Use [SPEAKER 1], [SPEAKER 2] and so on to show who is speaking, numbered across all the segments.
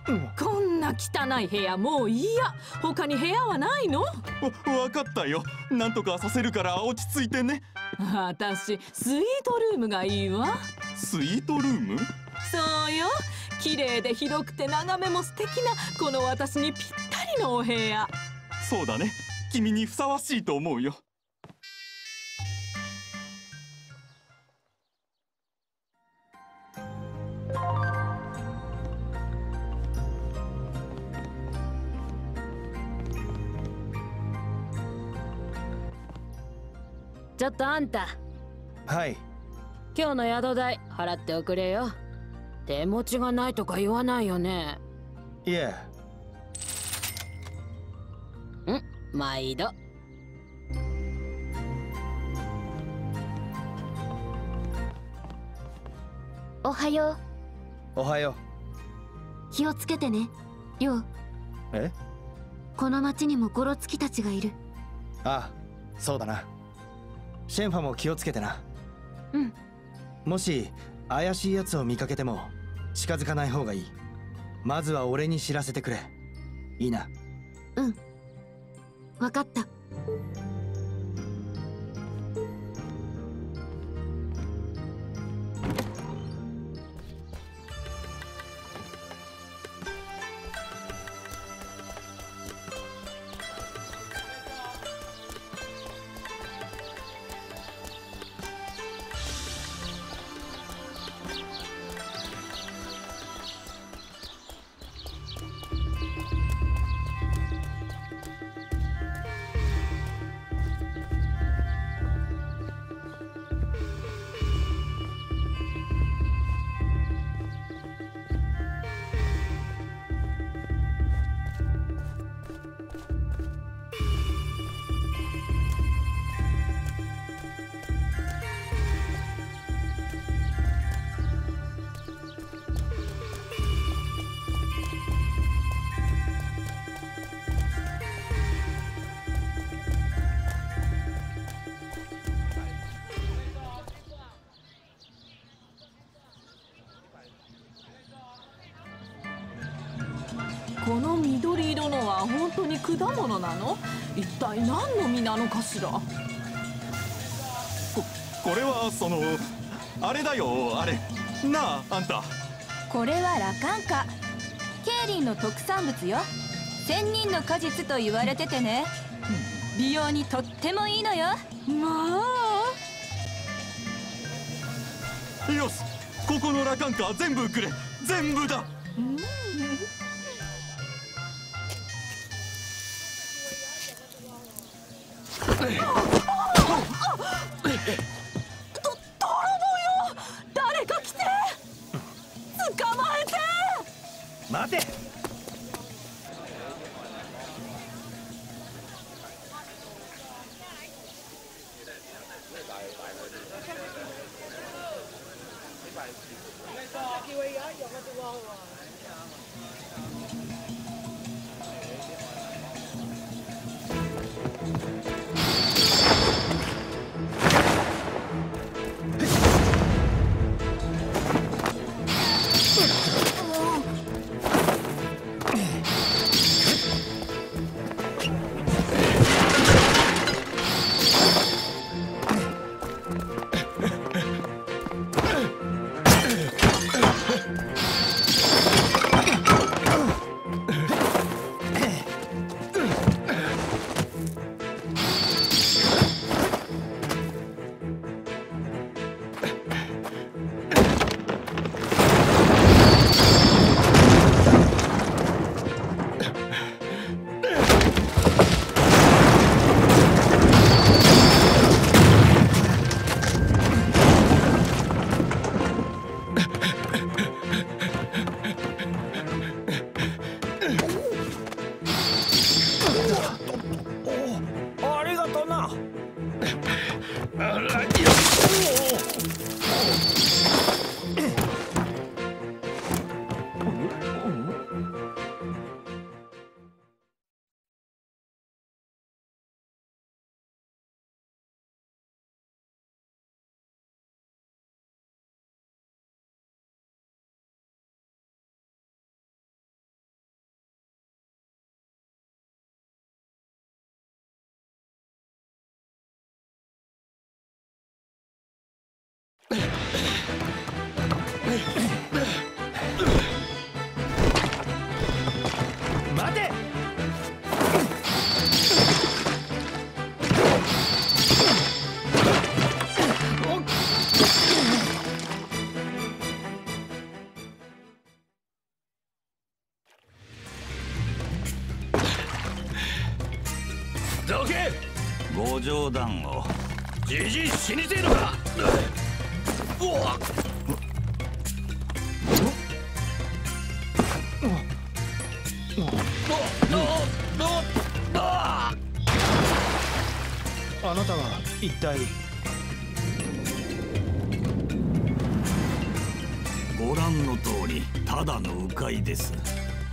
[SPEAKER 1] こんな汚い部屋もういいや。他に部屋はないの？
[SPEAKER 2] わかったよ。なんとかさせるから落ち着いてね。
[SPEAKER 1] 私スイートルームがいいわ。
[SPEAKER 2] スイートルーム？
[SPEAKER 1] そうよ。綺麗で広くて眺めも素敵なこの私にぴったりのお部屋。
[SPEAKER 2] そうだね。君にふさわしいと思うよ。
[SPEAKER 3] ちょっとあんた。
[SPEAKER 4] はい。
[SPEAKER 3] 今日の宿代払っておくれよ。手持ちがないとか言わないよね。
[SPEAKER 4] いえ。
[SPEAKER 3] 毎度。
[SPEAKER 5] おはよ
[SPEAKER 4] おはよ
[SPEAKER 5] う。気をつけてね、りょう。
[SPEAKER 4] え？
[SPEAKER 5] この町にもゴロツキたちがいる。
[SPEAKER 4] あ、そうだな。シェンファも気をつけてな。
[SPEAKER 5] うん。
[SPEAKER 4] もし怪しいやつを見かけても近づかない方がいい。まずは俺に知らせてくれ。いいな。
[SPEAKER 5] うん。わかった。
[SPEAKER 1] この緑色のは本当に果物なの？一体何の実なのかしら。
[SPEAKER 2] これはあれだよ、あれ。なあ、あんた。
[SPEAKER 6] これはラカンカ。ケイリンの特産物よ。千人の果実と言われててね。美容にとってもいいのよ。
[SPEAKER 1] まあ。
[SPEAKER 2] よし、ここのラカンカ全部くれ。全部だ。
[SPEAKER 1] 泥棒よ！誰か来て！捕まえて！
[SPEAKER 4] 待て！ 待て。
[SPEAKER 7] どけ。ご冗談を。じじい死にてえのか。うわっ。
[SPEAKER 4] あなたは一体。
[SPEAKER 7] ご覧の通りただの迂回です。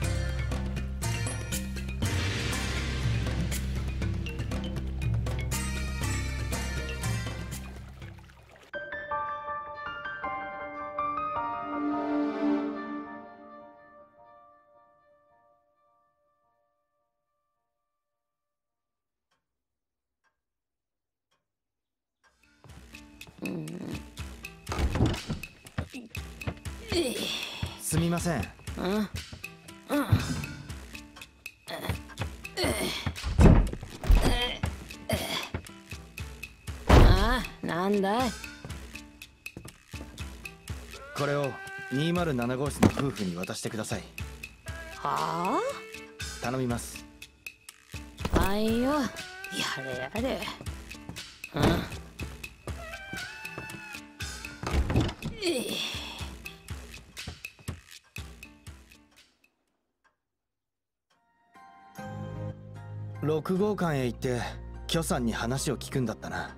[SPEAKER 4] すみません。
[SPEAKER 3] なんだい。
[SPEAKER 4] これを207号室の夫婦に渡してください。
[SPEAKER 3] は
[SPEAKER 4] 頼みます。
[SPEAKER 3] あ。はいよ。やれやれ。
[SPEAKER 4] 6号館へ行って許さんに話を聞くんだったな。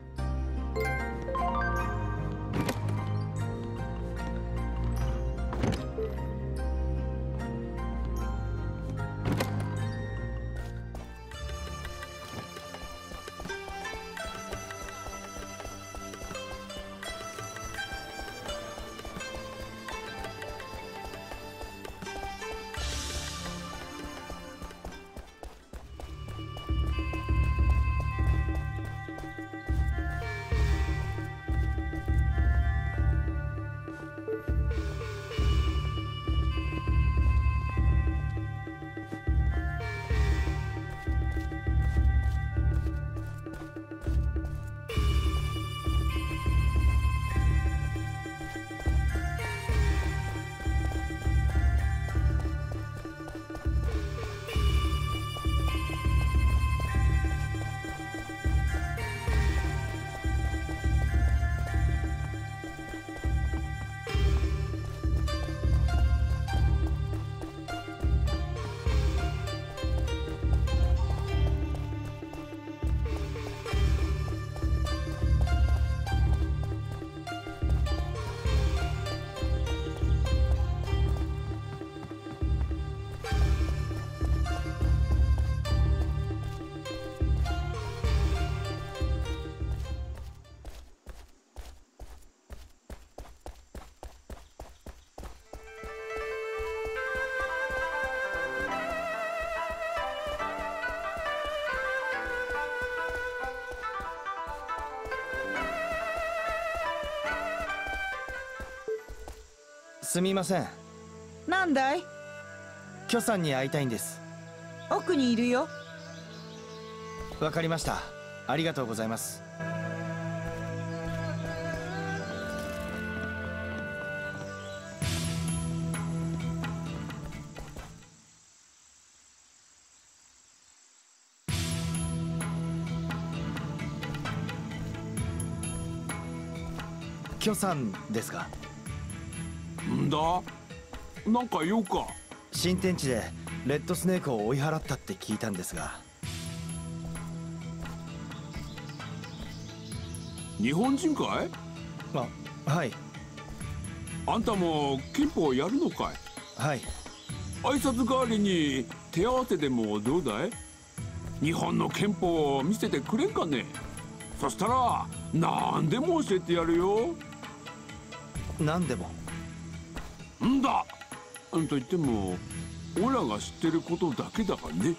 [SPEAKER 4] すみません。
[SPEAKER 8] なんだい？
[SPEAKER 4] 許さんに会いたいんです。
[SPEAKER 8] 奥にいるよ。
[SPEAKER 4] わかりました。ありがとうございます。許さんですか？
[SPEAKER 9] んだ、なんか用か？
[SPEAKER 4] 新天地でレッドスネークを追い払ったって聞いたんですが。
[SPEAKER 9] 日本人かい？
[SPEAKER 4] はい。
[SPEAKER 9] あんたも憲法やるのかい？
[SPEAKER 4] はい。
[SPEAKER 9] 挨拶代わりに手合わせでもどうだい？日本の憲法を見せてくれんかね？そしたら何でも教えてやるよ。
[SPEAKER 4] 何でも？
[SPEAKER 9] んだ、と言ってもオラが知ってることだけだからね。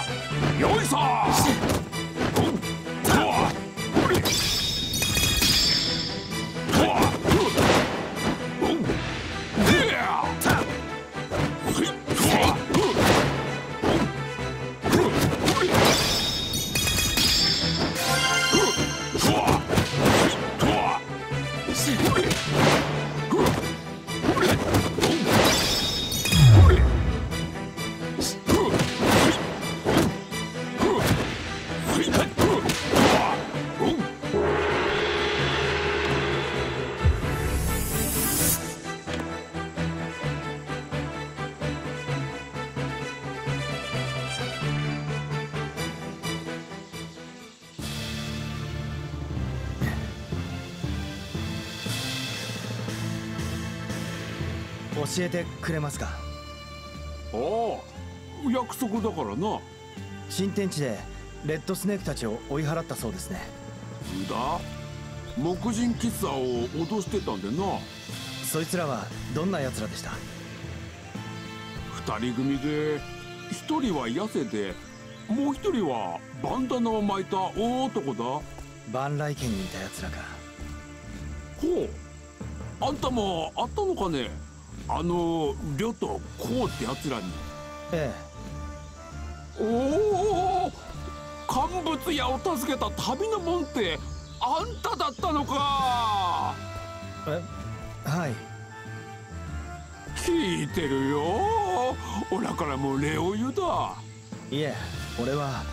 [SPEAKER 9] よいさ
[SPEAKER 4] 教えてくれますか？
[SPEAKER 9] ああ、約束だからな。
[SPEAKER 4] 新天地でレッドスネークたちを追い払ったそうですね。
[SPEAKER 9] んだ、木人喫茶を脅してたんでな。
[SPEAKER 4] そいつらはどんな奴らでした？
[SPEAKER 9] 二人組で、一人は痩せて、もう一人はバンダナを巻いた大男だ。
[SPEAKER 4] バンライ家にいた奴らか。
[SPEAKER 9] ほう、あんたもあったのかね、リョとコウって奴らに。
[SPEAKER 4] え
[SPEAKER 9] え。おお、乾物屋を助けた旅の門ってあんただったのか。
[SPEAKER 4] はい。
[SPEAKER 9] 聞いてるよ。おらからも礼を言うだ。
[SPEAKER 4] いえ、俺は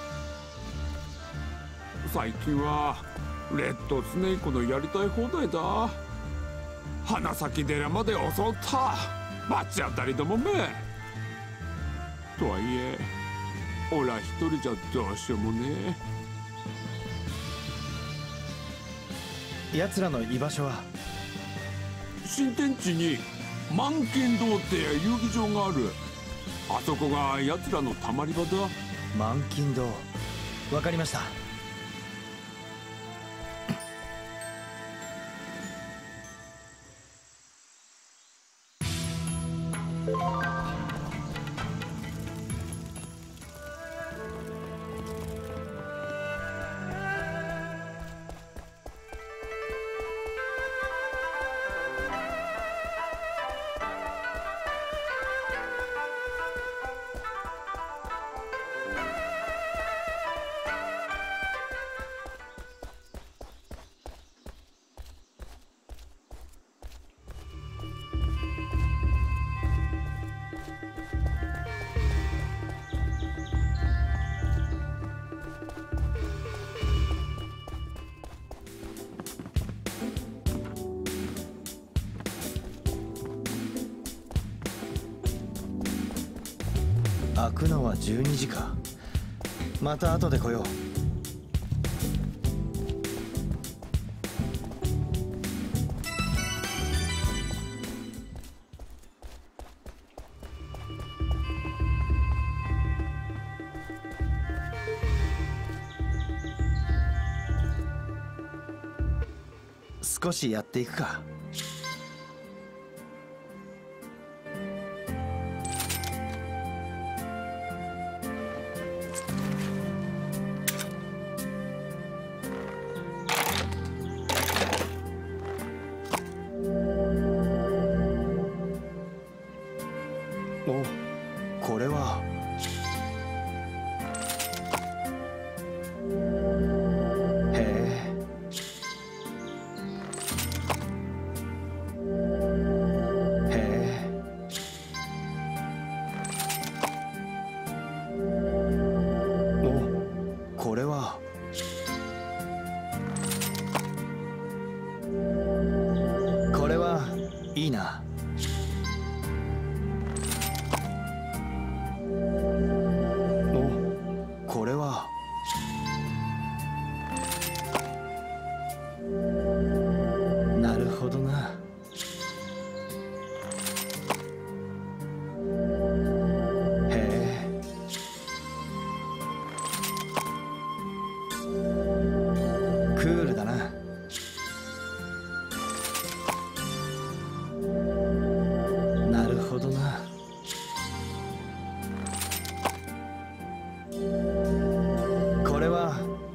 [SPEAKER 9] 最近はレッドスネークのやりたい放題だ。花咲寺まで襲った罰当たりどもめ。とはいえおら一人じゃどうしようもね
[SPEAKER 4] え。奴らの居場所は？
[SPEAKER 9] 新天地に満金堂って遊技場がある。あそこが奴らのたまり場だ。
[SPEAKER 4] 満金堂、わかりました。開くのは12時か。また後で来よう。少しやっていくか。お、これは。へえ。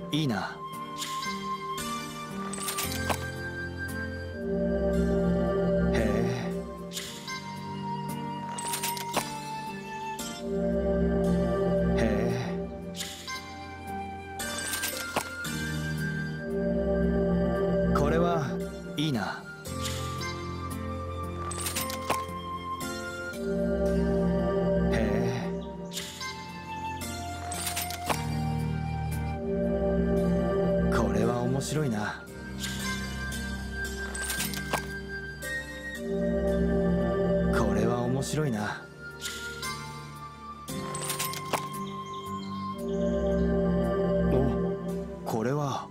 [SPEAKER 4] いいな。面白いな。これは面白いな。お、これは。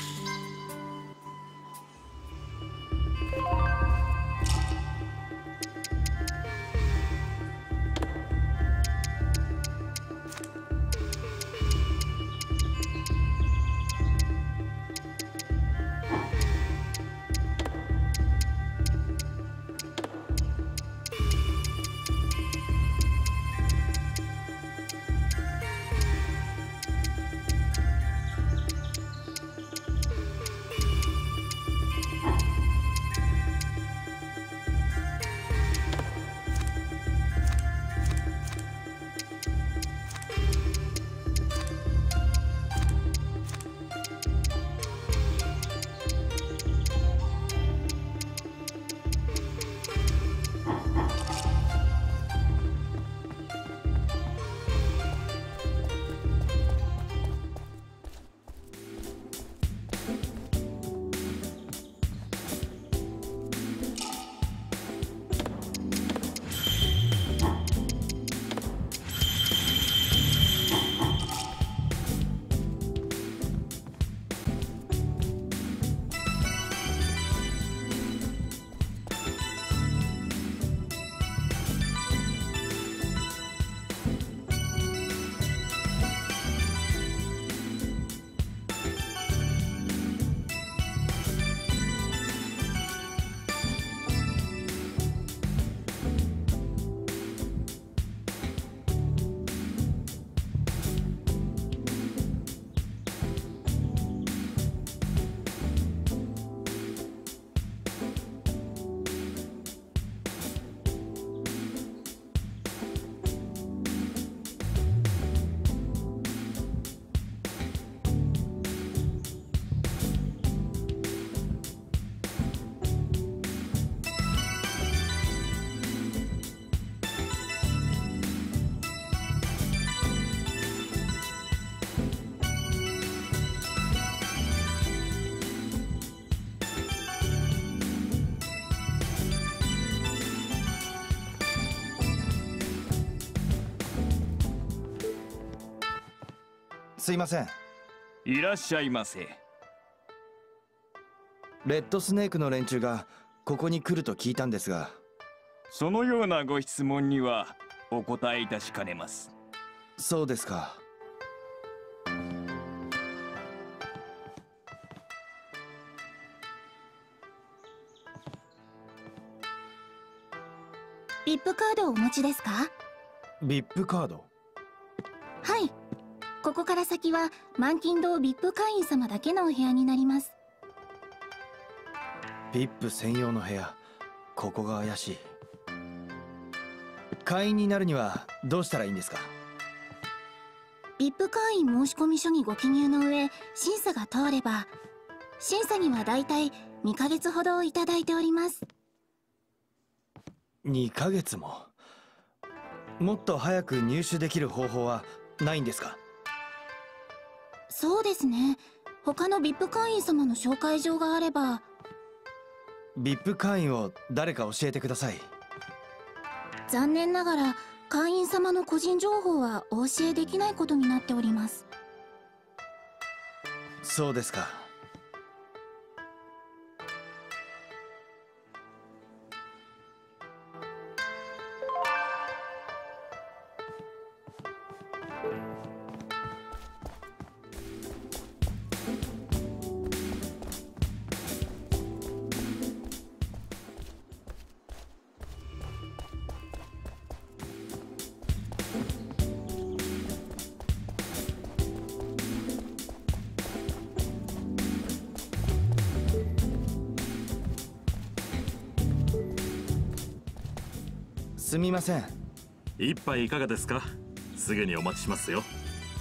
[SPEAKER 4] すいません。
[SPEAKER 2] いらっしゃいませ。
[SPEAKER 4] レッドスネークの連中がここに来ると聞いたんですが。
[SPEAKER 2] そのようなご質問にはお答えいたしかねます。
[SPEAKER 4] そうですか。
[SPEAKER 5] ビップカードをお持ちですか？
[SPEAKER 4] ビップカード？
[SPEAKER 5] はい。ここから先は満金堂ビップ会員様だけのお部屋になります。
[SPEAKER 4] ビップ専用の部屋、ここが怪しい。会員になるにはどうしたらいいんですか？
[SPEAKER 5] ビップ会員申込書にご記入の上、審査が通れば、審査にはだいたい2ヶ月ほどいただいております。
[SPEAKER 4] 2ヶ月も？もっと早く入手できる方法はないんですか？
[SPEAKER 5] そうですね。他の VIP 会員様の紹介状があれば。
[SPEAKER 4] VIP 会員を誰か教えてください。
[SPEAKER 5] 残念ながら会員様の個人情報はお教えできないことになっております。
[SPEAKER 4] そうですか。 すみません。
[SPEAKER 2] 一杯いかがですか？すぐにお待ちしますよ。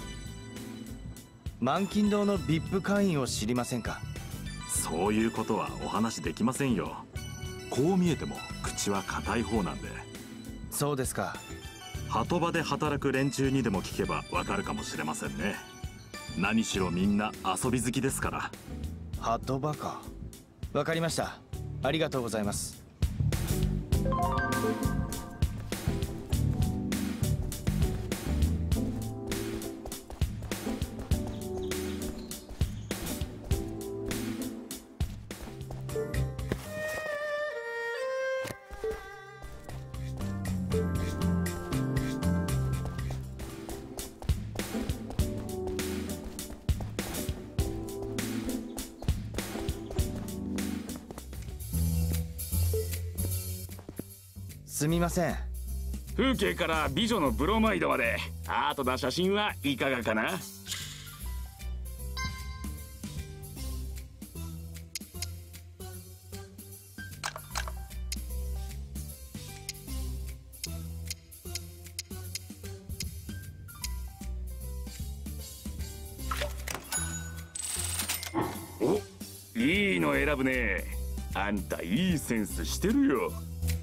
[SPEAKER 4] 満金堂の VIP 会員を知りませんか？
[SPEAKER 2] そういうことはお話できませんよ。こう見えても口は固い方なんで。
[SPEAKER 4] そうですか。
[SPEAKER 2] 鳩場で働く連中にでも聞けばわかるかもしれませんね。何しろみんな遊び好きですから。
[SPEAKER 4] 鳩場か。わかりました。ありがとうございます。すみません。
[SPEAKER 10] 風景から美女のブロマイドまでアートな写真はいかがかな？お、いいの選ぶね。あんたいいセンスしてるよ。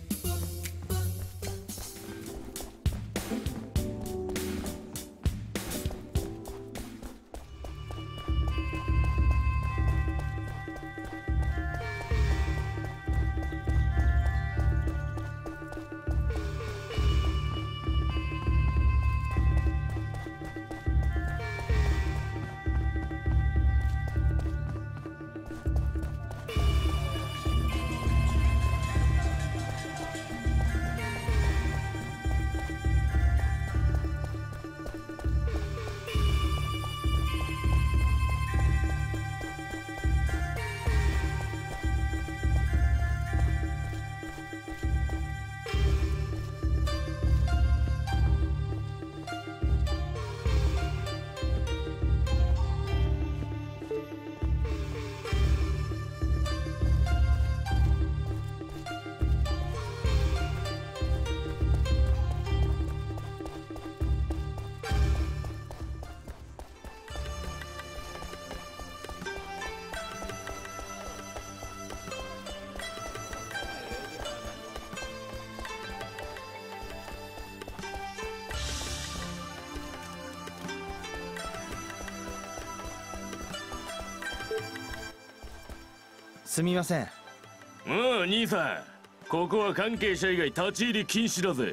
[SPEAKER 4] すみません。
[SPEAKER 10] おう兄さん、ここは関係者以外立ち入り禁止だぜ。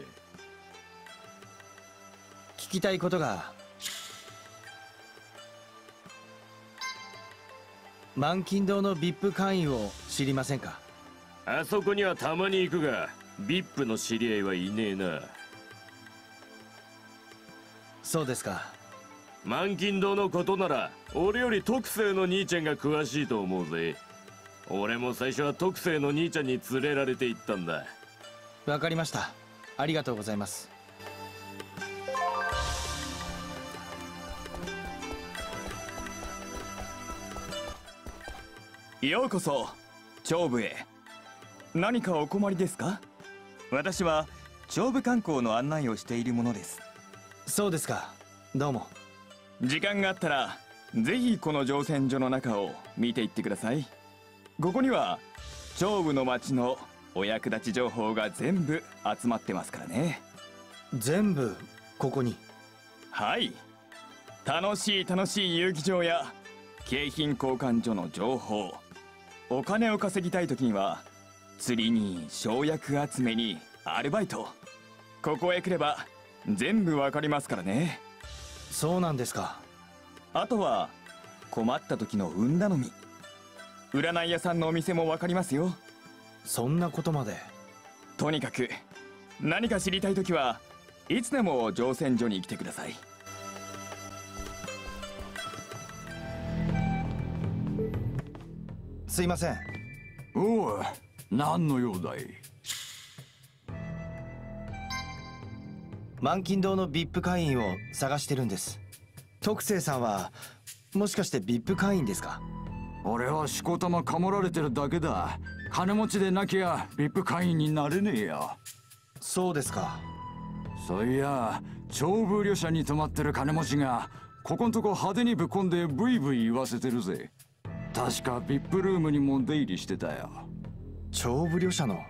[SPEAKER 4] 聞きたいことが。満金堂の VIP 会員を知りませんか？
[SPEAKER 10] あそこにはたまに行くが VIP の知り合いはいねえな。
[SPEAKER 4] そうですか。
[SPEAKER 10] 満金堂のことなら俺より特製の兄ちゃんが詳しいと思うぜ。俺も最初は特製の兄ちゃんに連れられて行ったんだ。
[SPEAKER 4] わかりました。ありがとうございます。
[SPEAKER 11] ようこそ長部へ。何かお困りですか？私は長部観光の案内をしているものです。
[SPEAKER 4] そうですか。どうも。
[SPEAKER 11] 時間があったらぜひこの乗船所の中を見ていってください。ここには長部の町のお役立ち情報が全部集まってますからね。
[SPEAKER 4] 全部ここに？
[SPEAKER 11] はい。楽しい遊技場や景品交換所の情報、お金を稼ぎたい時には釣りに生薬集めにアルバイト、ここへ来れば全部わかりますからね。
[SPEAKER 4] そうなんですか。
[SPEAKER 11] あとは困った時の運頼み、占い屋さんのお店もわかりますよ。
[SPEAKER 4] そんなことまで。
[SPEAKER 11] とにかく何か知りたい時はいつでも乗船所に来てください。
[SPEAKER 4] すいません。
[SPEAKER 7] おう、何の用だい？
[SPEAKER 4] 満金堂の VIP 会員を探してるんです。徳星さんはもしかして VIP 会員ですか？
[SPEAKER 7] 俺はしこたまかもられてるだけだ。金持ちでなきゃ VIP 会員になれねえよ。
[SPEAKER 4] そうですか。
[SPEAKER 12] そういや長風旅社に泊まってる金持ちがここんとこ派手にぶっ込んでブイブイ言わせてるぜ。確かVIPルームにも出入りしてたよ。
[SPEAKER 4] 長風旅社の。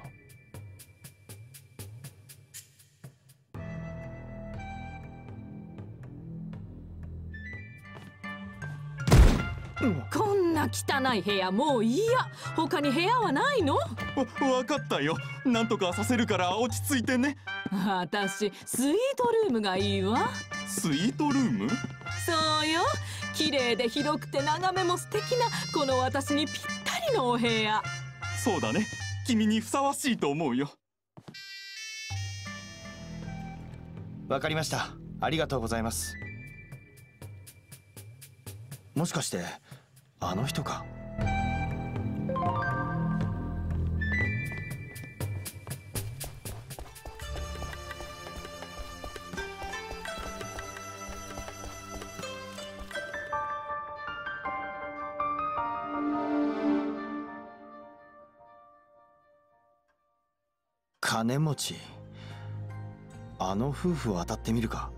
[SPEAKER 1] こんな汚い部屋もういいや。他に部屋はないの？
[SPEAKER 11] わかったよ。なんとかさせるから落ち着いてね。
[SPEAKER 1] 私スイートルームがいいわ。
[SPEAKER 11] スイートルーム？
[SPEAKER 1] そうよ。綺麗で広くて眺めも素敵なこの私にぴったりのお部屋。
[SPEAKER 11] そうだね。君にふさわしいと思うよ。
[SPEAKER 4] わかりました。ありがとうございます。もしかしてあの人か？金持ち、あの夫婦を当たってみるか。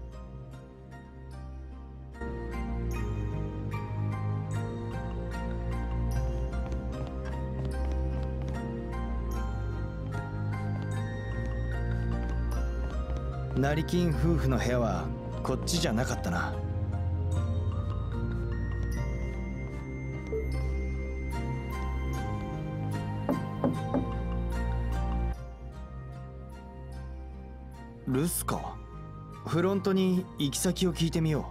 [SPEAKER 4] 成金夫婦の部屋はこっちじゃなかったな。留守か。フロントに行き先を聞いてみよ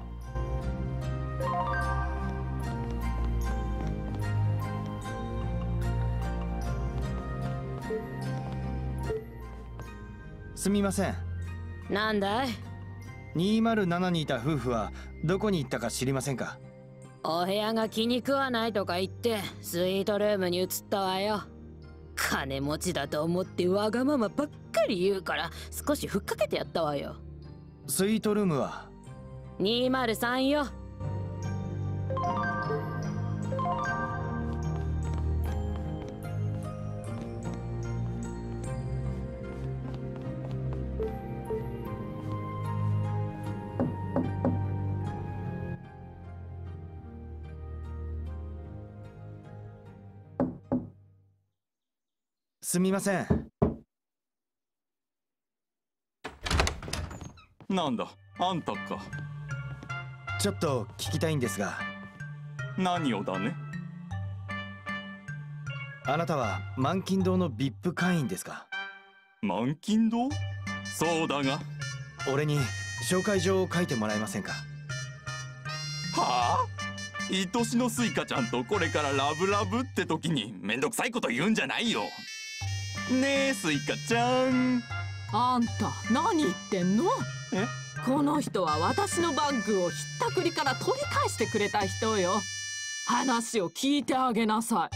[SPEAKER 4] う。すみません。
[SPEAKER 3] なんだい？
[SPEAKER 4] 207にいた夫婦はどこに行ったか知りませんか？
[SPEAKER 3] お部屋が気に食わないとか言ってスイートルームに移ったわよ。金持ちだと思ってわがままばっかり言うから少しふっかけてやったわよ。
[SPEAKER 4] スイートルームは
[SPEAKER 3] 203よ。
[SPEAKER 4] すみません。
[SPEAKER 11] なんだ、あんたか。
[SPEAKER 4] ちょっと聞きたいんですが。
[SPEAKER 11] 何をだね。
[SPEAKER 4] あなたは満金堂の VIP 会員ですか？
[SPEAKER 11] 満金堂？そうだが。
[SPEAKER 4] 俺に紹介状を書いてもらえませんか？
[SPEAKER 11] はあ？愛しのスイカちゃんとこれからラブラブって時にめんどくさいこと言うんじゃないよ。ねえスイカちゃん。
[SPEAKER 1] あんた何言ってんの？
[SPEAKER 11] え？
[SPEAKER 1] この人は私のバッグをひったくりから取り返してくれた人よ。話を聞いてあげなさ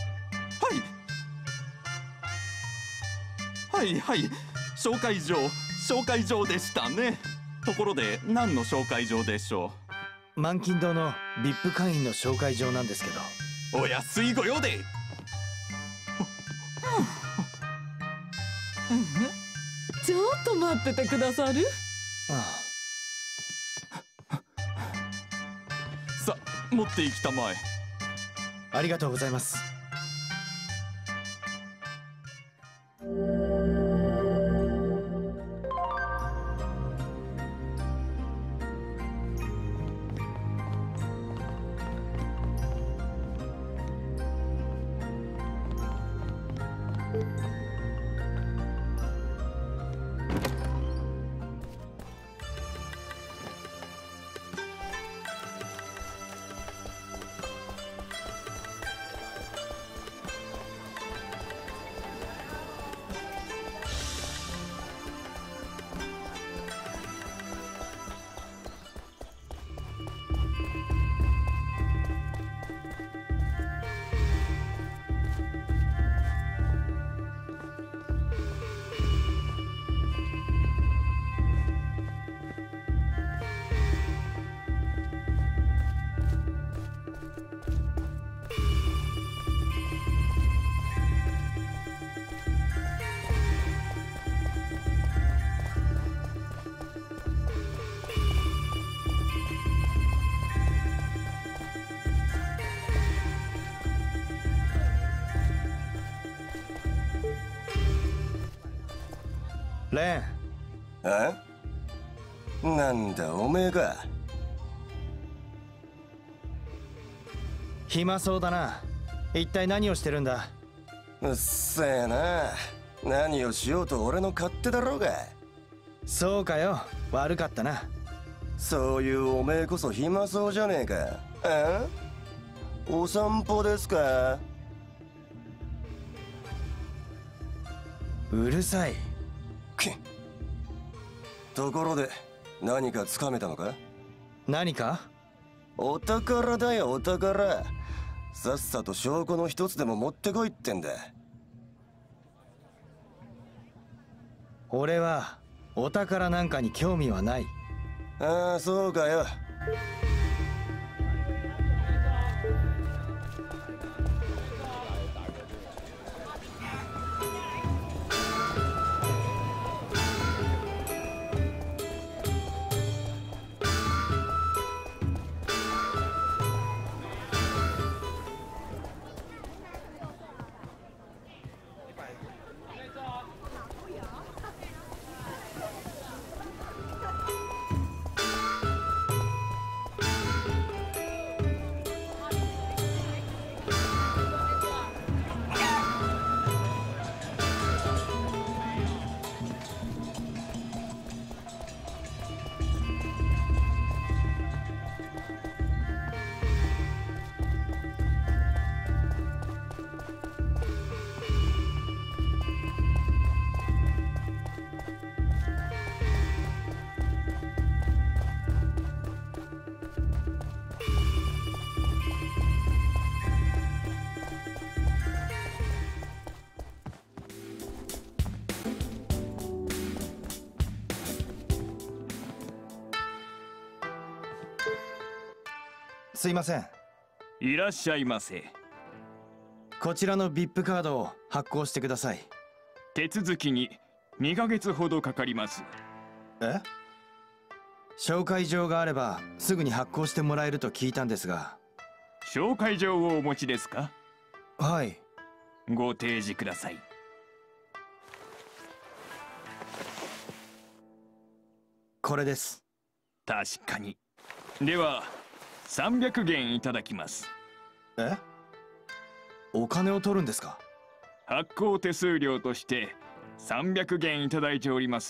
[SPEAKER 11] い。はいはい、紹介状でしたね。ところで何の紹介状でしょ
[SPEAKER 4] う？満金堂の VIP 会員の紹介状なんですけど。
[SPEAKER 11] お安いご用で。
[SPEAKER 1] ちょっと待っててくださる？
[SPEAKER 11] さ、持って行きたまえ。
[SPEAKER 4] ありがとうございます。 レン。
[SPEAKER 13] なんだおめえか。
[SPEAKER 4] 暇そうだな。一体何をしてるんだ。
[SPEAKER 13] うっせえな。何をしようと俺の勝手だろうが。
[SPEAKER 4] そうかよ、悪かったな。
[SPEAKER 13] そういうおめえこそ暇そうじゃねえか。お散歩ですか。
[SPEAKER 4] うるさい。
[SPEAKER 13] ところで何かつかめたのか。
[SPEAKER 4] 何か。
[SPEAKER 13] お宝だよお宝。さっさと証拠の一つでも持ってこいってんだ。
[SPEAKER 4] 俺はお宝なんかに興味はない。
[SPEAKER 13] ああそうかよ。
[SPEAKER 4] すいません。
[SPEAKER 11] いらっしゃいませ。
[SPEAKER 4] こちらの VIP カードを発行してください。
[SPEAKER 11] 手続きに2ヶ月ほどかかります。
[SPEAKER 4] 紹介状があればすぐに発行してもらえると聞いたんですが。
[SPEAKER 11] 紹介状をお持ちですか。
[SPEAKER 4] はい。
[SPEAKER 11] ご提示ください。
[SPEAKER 4] これです。
[SPEAKER 11] 確かに。では300元いただきます。
[SPEAKER 4] お金を取るんですか。
[SPEAKER 11] 発行手数料として300元いただいております。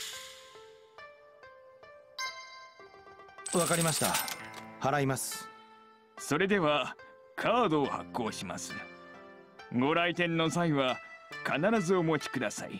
[SPEAKER 4] わかりました。払います。
[SPEAKER 11] それではカードを発行します。ご来店の際は必ずお持ちください。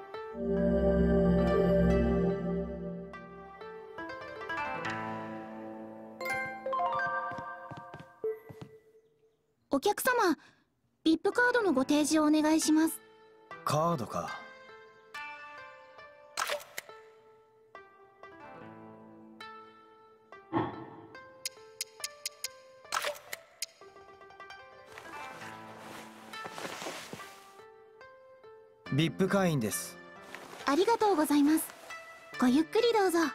[SPEAKER 5] お客様、VIP カードのご提示をお願いします。
[SPEAKER 4] カードか。VIP 会員です。
[SPEAKER 5] ありがとうございます。ごゆっくりどうぞ。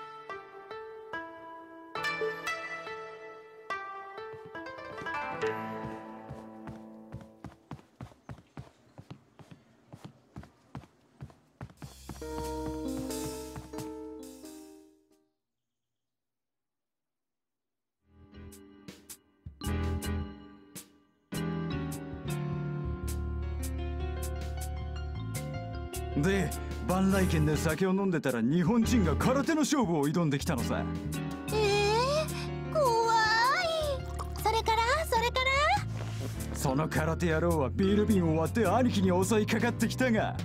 [SPEAKER 12] で、万来軒で酒を飲んでたら日本人が空手の勝負を挑んできたのさ。
[SPEAKER 5] 怖い。それから
[SPEAKER 12] その空手野郎はビール瓶を割って兄貴に襲いかかってきたが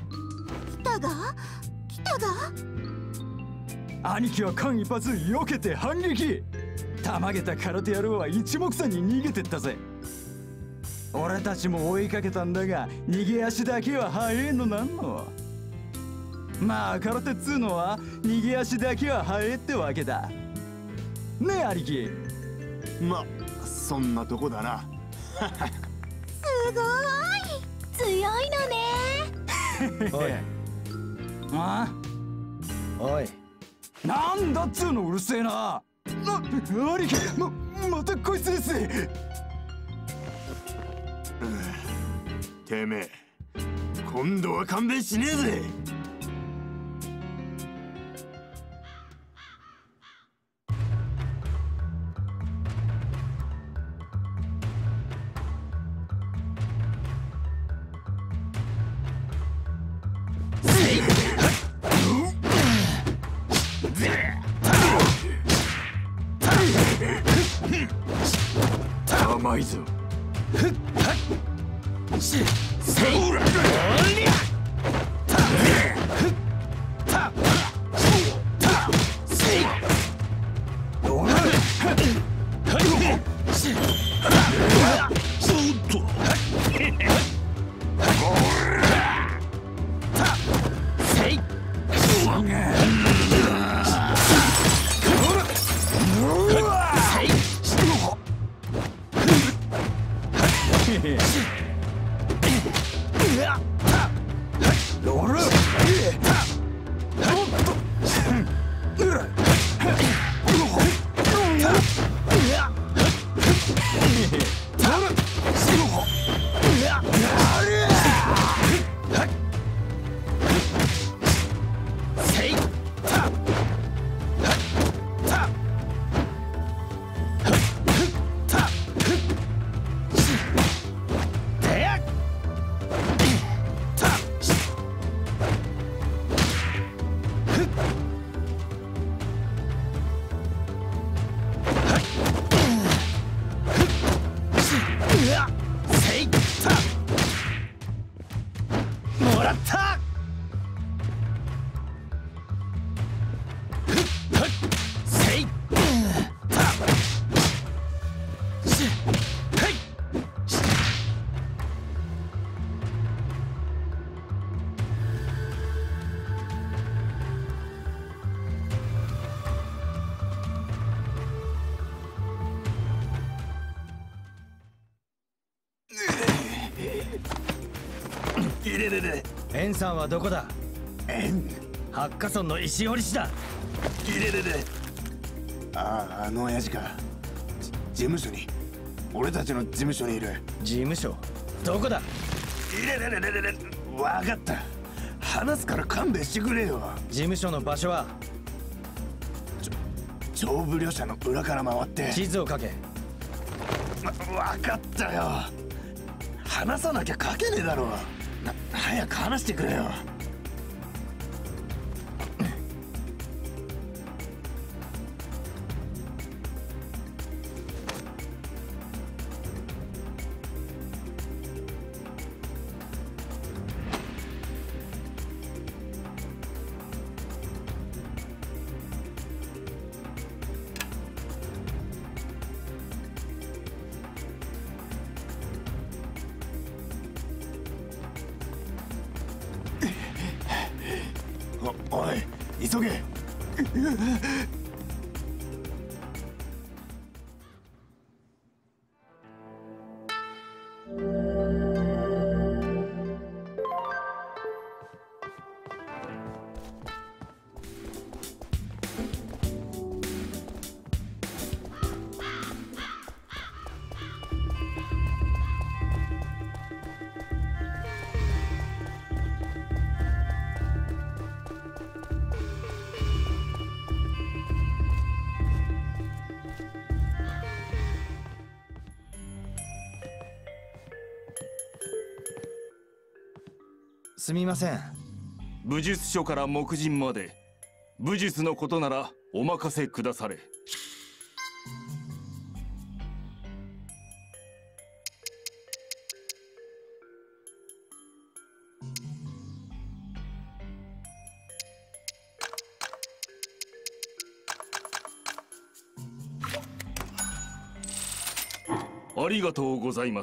[SPEAKER 12] 兄貴は間一髪避けて反撃。たまげた空手野郎は一目散に逃げてったぜ。俺たちも追いかけたんだが逃げ足だけは速えのなんの。まあ空手っつうのは逃げ足だけは速えってわけだねえ兄貴。
[SPEAKER 14] ま、そんなとこだな。
[SPEAKER 5] すごい強いのね。
[SPEAKER 4] おいおい、
[SPEAKER 12] なんだっつうの。うるせえな。兄貴、またこいつです。
[SPEAKER 14] てめえ、今度は勘弁しねえぜ。
[SPEAKER 12] 甘いぞ。
[SPEAKER 4] もらった。エンさんはどこだ。ハッカソンの石折師だ。
[SPEAKER 14] あの親父か。事務所に、俺たちの事務所にいる。
[SPEAKER 4] 事務所どこだ。
[SPEAKER 14] わかった、話すから勘弁してくれよ。
[SPEAKER 4] 事務所の場所は
[SPEAKER 14] 長武旅社の裏から回って
[SPEAKER 4] 地図を書け。
[SPEAKER 14] わかったよ。話さなきゃ書けねえだろ。早く話してくれよ。おい、急げ。
[SPEAKER 4] すみません。
[SPEAKER 11] 武術書から木人まで武術のことならお任せくだされ。ありがとうございます。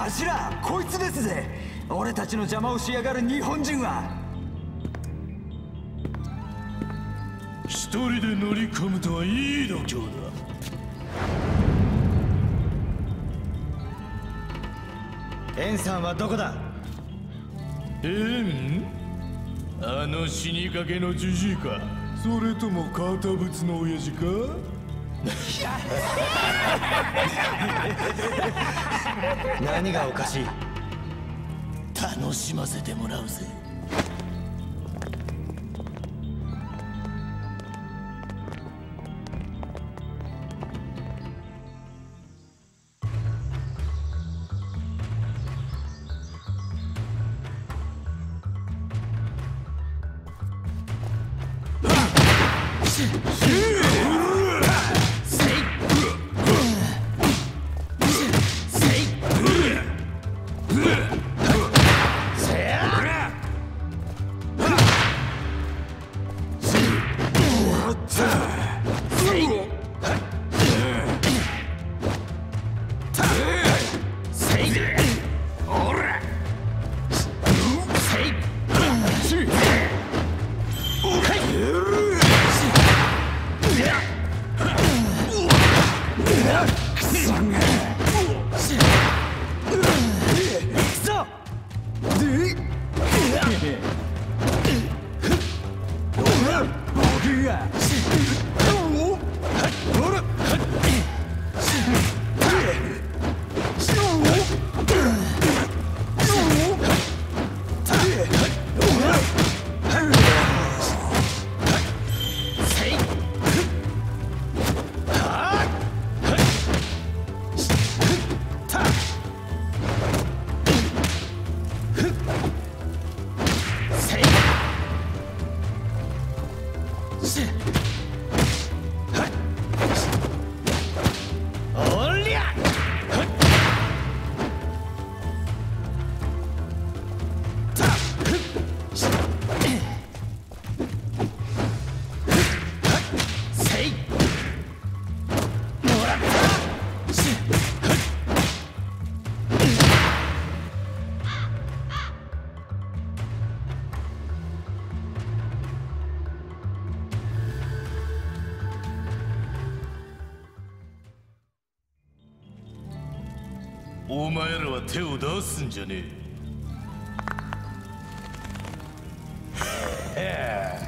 [SPEAKER 12] 頭、こいつですぜ。俺たちの邪魔をしやがる日本人は。
[SPEAKER 14] 一人で乗り込むとはいい度胸だ。
[SPEAKER 4] エンさんはどこだ？
[SPEAKER 14] あの死にかけのジジイか、それとも堅物の親父か？
[SPEAKER 4] 何がおかしい？
[SPEAKER 14] 楽しませてもらうぜ。お前らは手を出すんじゃねえ。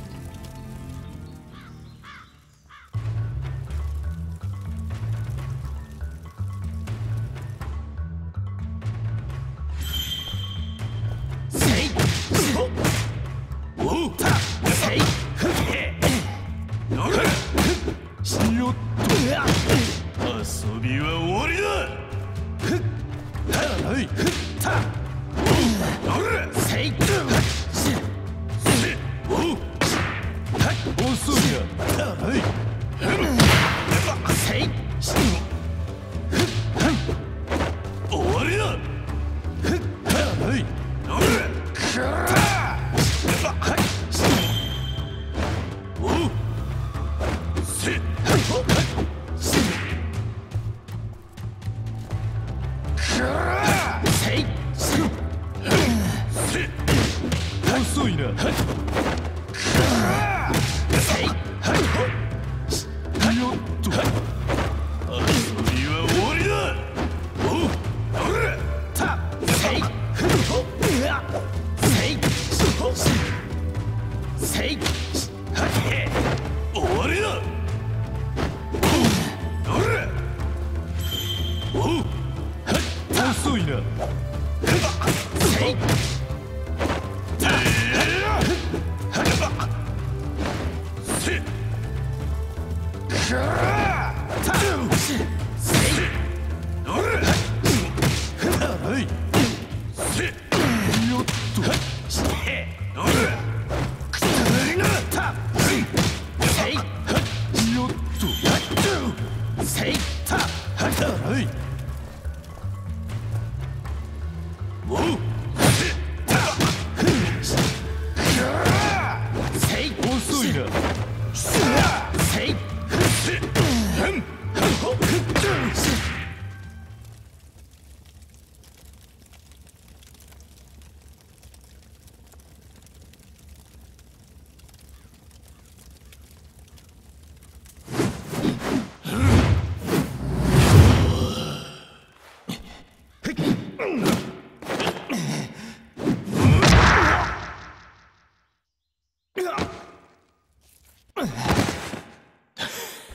[SPEAKER 14] 遊びは終わりだ。遅いな。よっと遊びは終わりだ。終わりだ。遅いな。よっと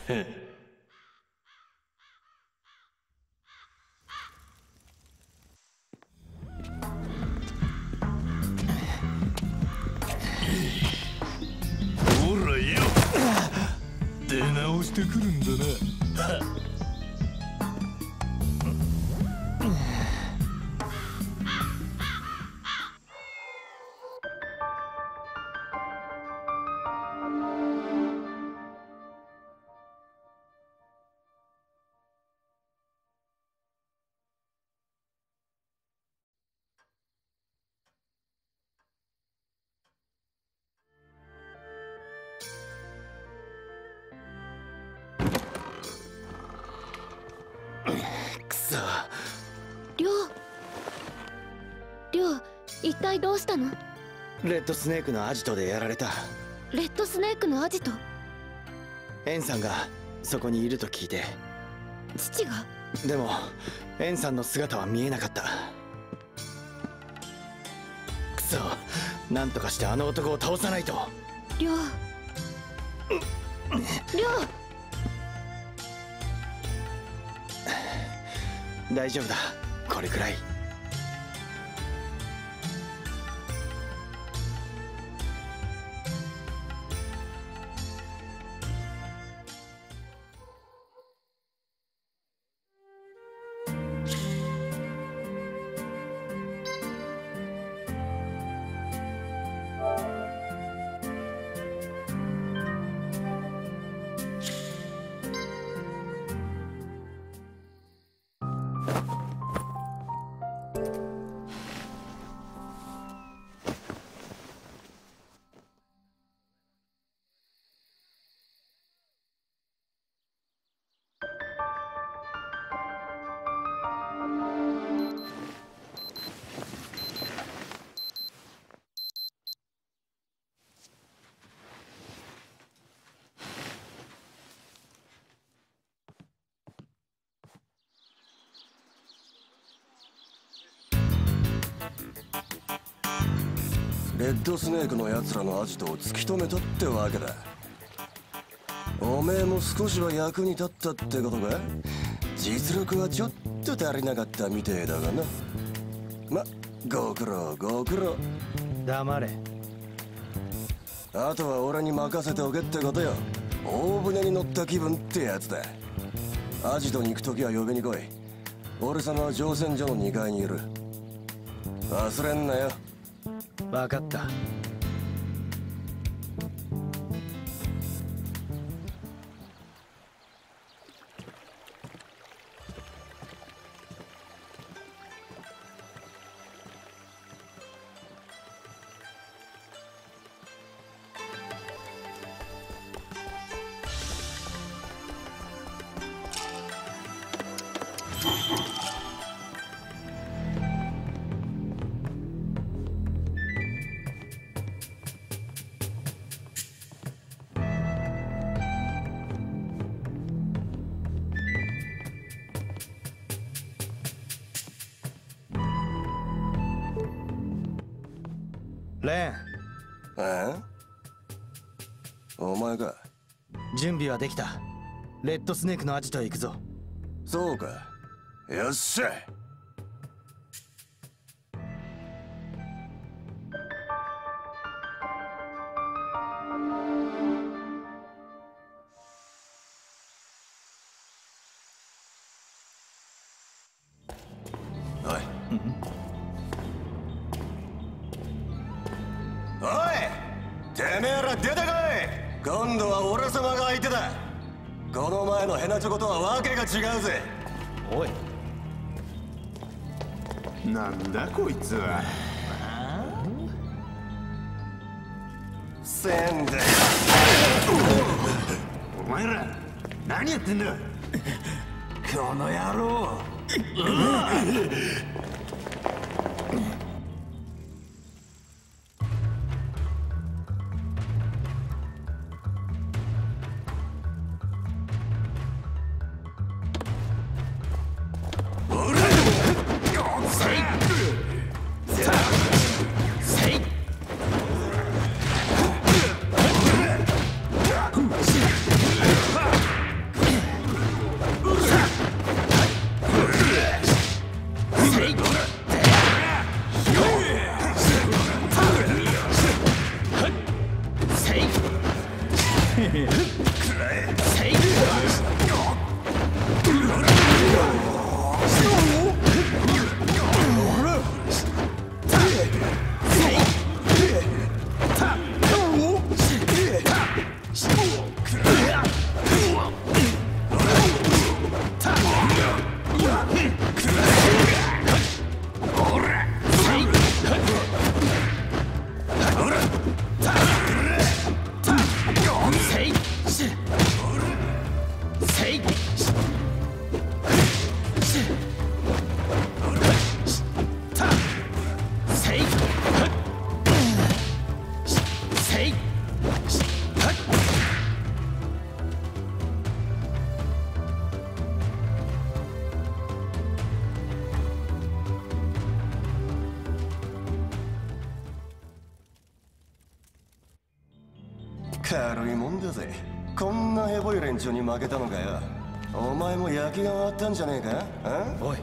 [SPEAKER 14] ほらよ、出直してくるんだな。
[SPEAKER 15] りょう、一体どうしたの？
[SPEAKER 4] レッドスネークのアジトでやられた。
[SPEAKER 15] レッドスネークのアジト？
[SPEAKER 4] エンさんがそこにいると聞いて。
[SPEAKER 15] 父が？
[SPEAKER 4] でもエンさんの姿は見えなかった。くそ、なんとかしてあの男を倒さないと。
[SPEAKER 15] りょう、りょ
[SPEAKER 4] う、大丈夫だ、これくらい。
[SPEAKER 13] レッドスネークのやつらのアジトを突き止めたってわけだ。おめえも少しは役に立ったってことか。実力はちょっと足りなかったみてえだがな。ま、ご苦労ご苦労。
[SPEAKER 4] 黙れ。
[SPEAKER 13] あとは俺に任せておけってことよ。大船に乗った気分ってやつだ。アジトに行くときは呼びに来い。俺様は乗船所の2階にいる。忘れんなよ。
[SPEAKER 4] 分かった。レン。
[SPEAKER 13] え？お前か。
[SPEAKER 4] 準備はできた。レッドスネークのアジトへ行くぞ。
[SPEAKER 13] そうか。よっしゃ。おい。おい！てめえら出てこい！今度は俺様が相手だ。この前のヘナチョコとはわけが違うぜ。
[SPEAKER 4] おい。
[SPEAKER 14] なんだこいつは。
[SPEAKER 13] せんで。
[SPEAKER 14] お前ら何やってんだ。この野郎。
[SPEAKER 13] 軽いもんだぜ。こんなヘボい連中に負けたのかよ。お前も焼きが回ったんじゃねえか。
[SPEAKER 4] おい、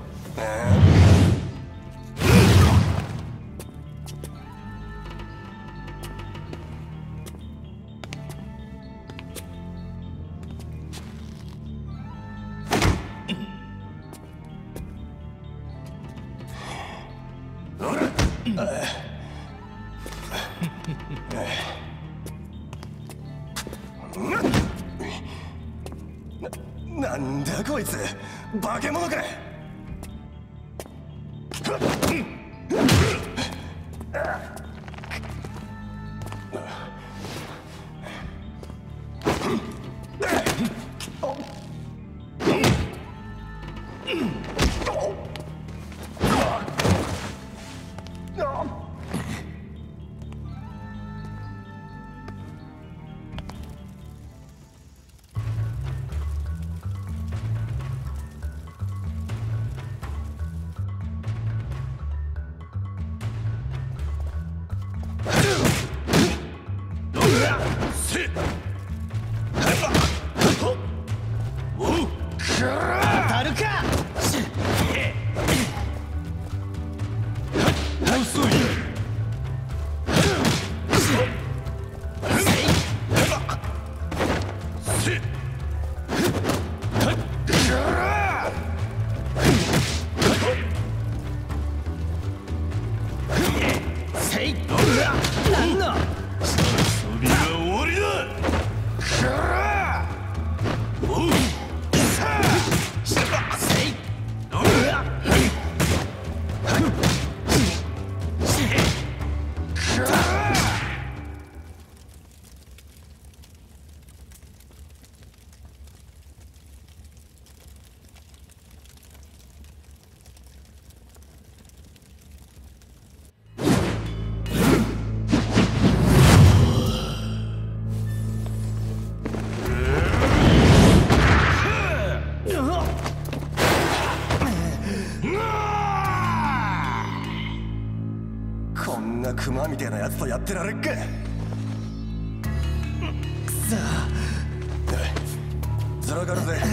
[SPEAKER 13] なんだこいつ、化け物か。
[SPEAKER 14] 当たるか。遅い。なんだ。遊びは終わりだ。
[SPEAKER 13] こんなクマみたいなやつとやってられっか。くそ、ずらかるぜ。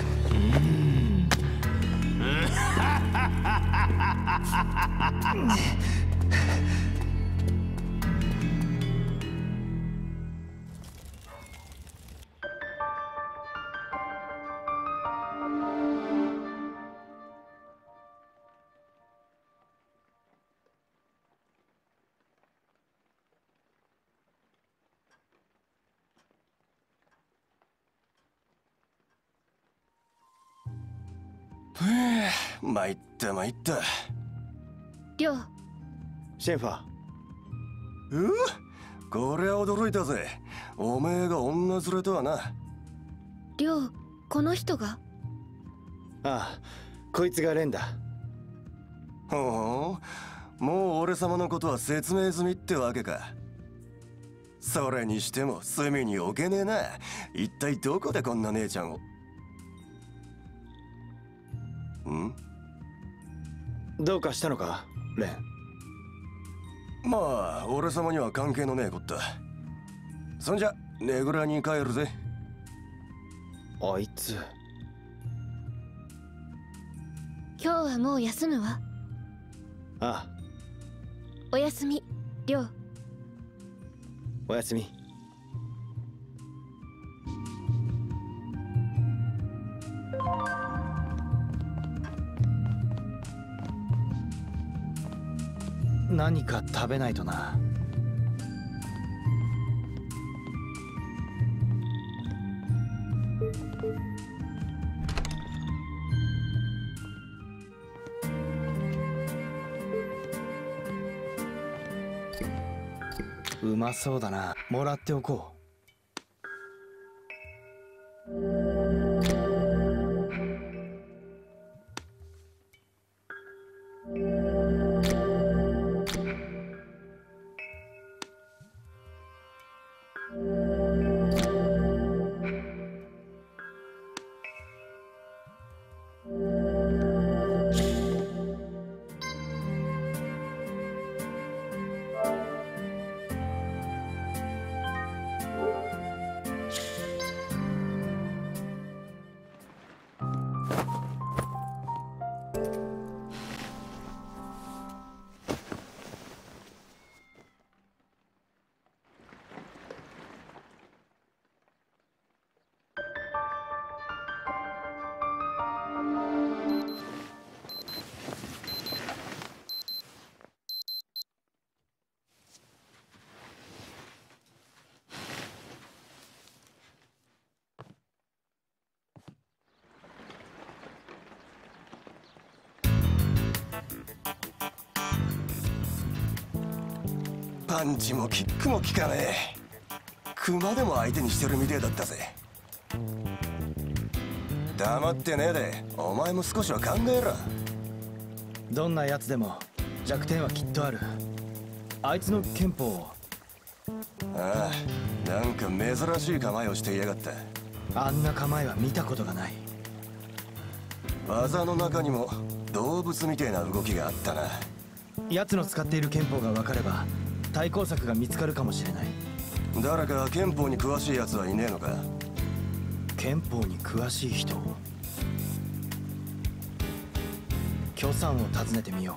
[SPEAKER 13] 参った参った。
[SPEAKER 15] りょう。
[SPEAKER 4] シェンファー。
[SPEAKER 13] こりゃ驚いたぜ。おめえが女連れとはな。
[SPEAKER 15] りょう、この人が。
[SPEAKER 4] ああ、こいつがレンだ。
[SPEAKER 13] ほう、もう俺様のことは説明済みってわけか。それにしても隅に置けねえな。一体どこでこんな姉ちゃんを。
[SPEAKER 4] どうかしたのか、レン。
[SPEAKER 13] まあ俺様には関係のねえこった。そんじゃねぐらに帰るぜ。
[SPEAKER 4] あいつ。
[SPEAKER 15] 今日はもう休むわ。
[SPEAKER 4] ああ、
[SPEAKER 15] おやすみ、りょう。
[SPEAKER 4] おやすみ。何か食べないとな。うまそうだな。もらっておこう。
[SPEAKER 13] パンチもキックも効かねえ。熊でも相手にしてるみてえだったぜ。黙ってねえで、お前も少しは考えろ。
[SPEAKER 4] どんなやつでも弱点はきっとある。あいつの拳法を。
[SPEAKER 13] ああ、なんか珍しい構えをしていやがった。
[SPEAKER 4] あんな構えは見たことがない。
[SPEAKER 13] 技の中にも動物みてえな動きがあったな。
[SPEAKER 4] 奴の使っている拳法が分かれば対抗策が見つかるかもしれない。
[SPEAKER 13] 誰か拳法に詳しい奴はいねえのか？
[SPEAKER 4] 拳法に詳しい人。許さんを訪ねてみよう。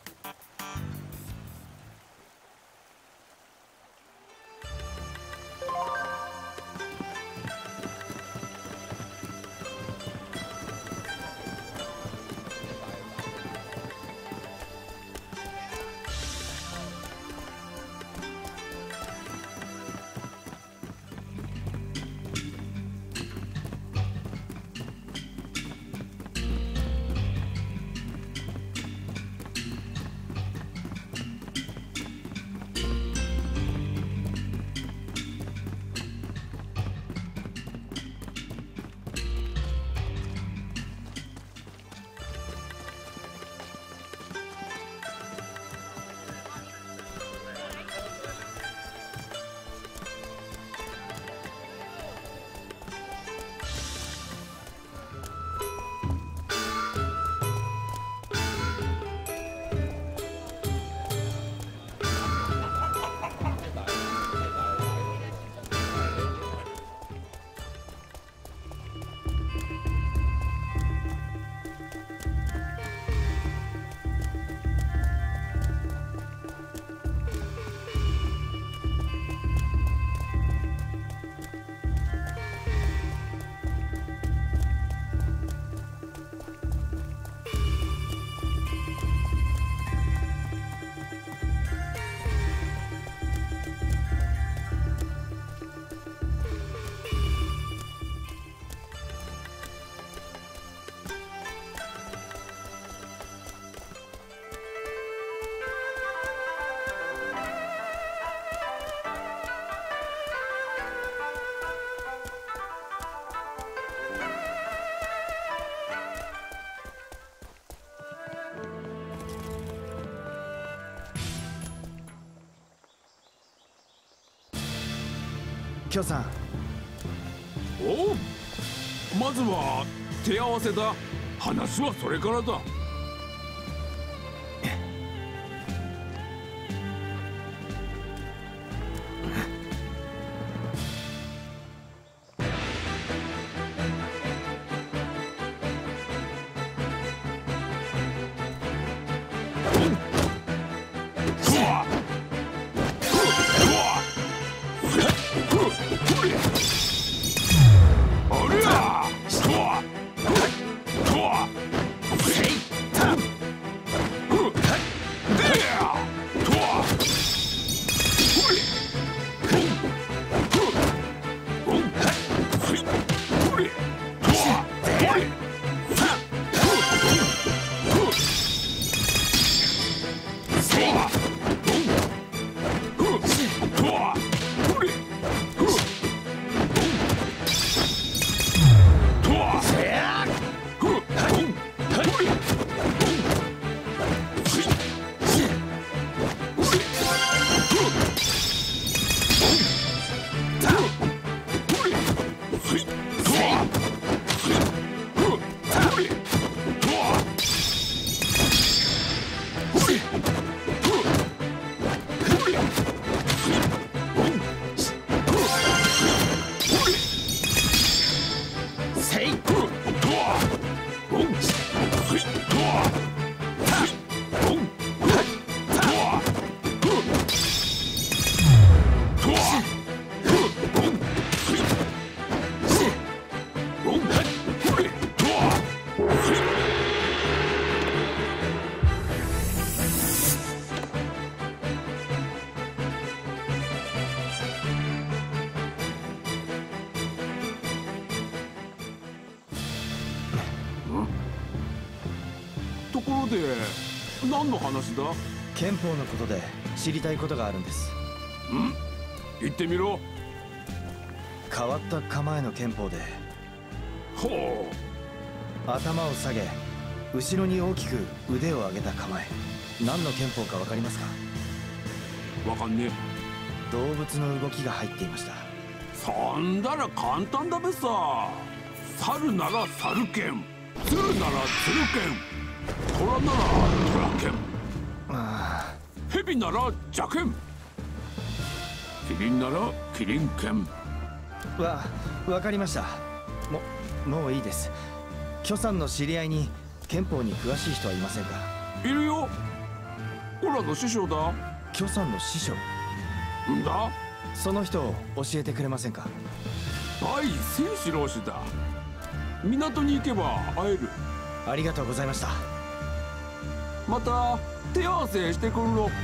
[SPEAKER 4] 許さん。
[SPEAKER 9] おう、まずは手合わせだ。話はそれからだ。ところで何の話だ？
[SPEAKER 4] 憲法のことで知りたいことがあるんです。
[SPEAKER 9] 言ってみろ。
[SPEAKER 4] 変わった構えの拳法で。
[SPEAKER 9] ほ
[SPEAKER 4] う。頭を下げ後ろに大きく腕を上げた構え。何の拳法か分かりますか？
[SPEAKER 9] わかんね
[SPEAKER 4] え。動物の動きが入っていました。
[SPEAKER 9] そんだら簡単だべさ。猿なら猿剣、鶴なら鶴剣、虎なら虎剣、蛇なら蛇剣、キリンならキリン剣。
[SPEAKER 4] わかりました。もういいです。許さんの知り合いに憲法に詳しい人はいませんか？
[SPEAKER 9] いるよ。オラの師匠だ。
[SPEAKER 4] 許さんの師匠？
[SPEAKER 9] んだ。
[SPEAKER 4] その人を教えてくれませんか？
[SPEAKER 9] 大仙子老師だ。港に行けば会える。
[SPEAKER 4] ありがとうございました。
[SPEAKER 9] また手合わせしてくるろ。はい。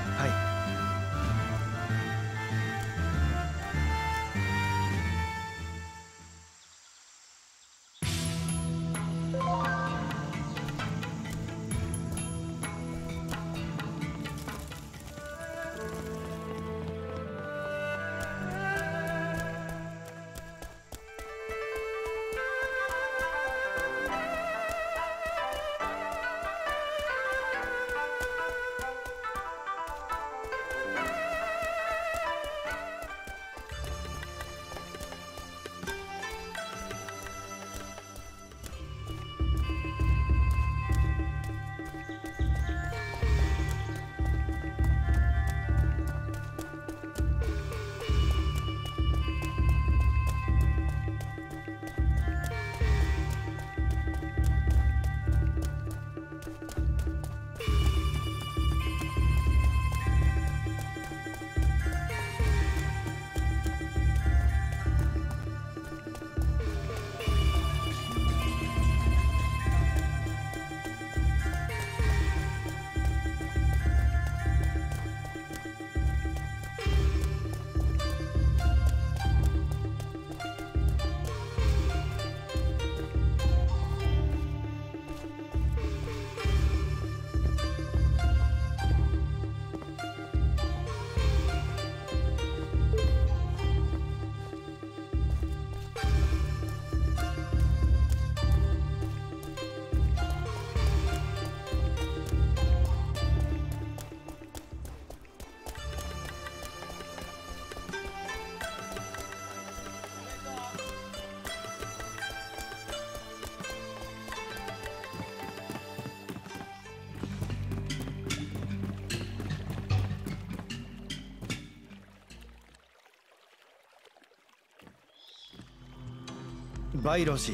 [SPEAKER 4] バイ老師。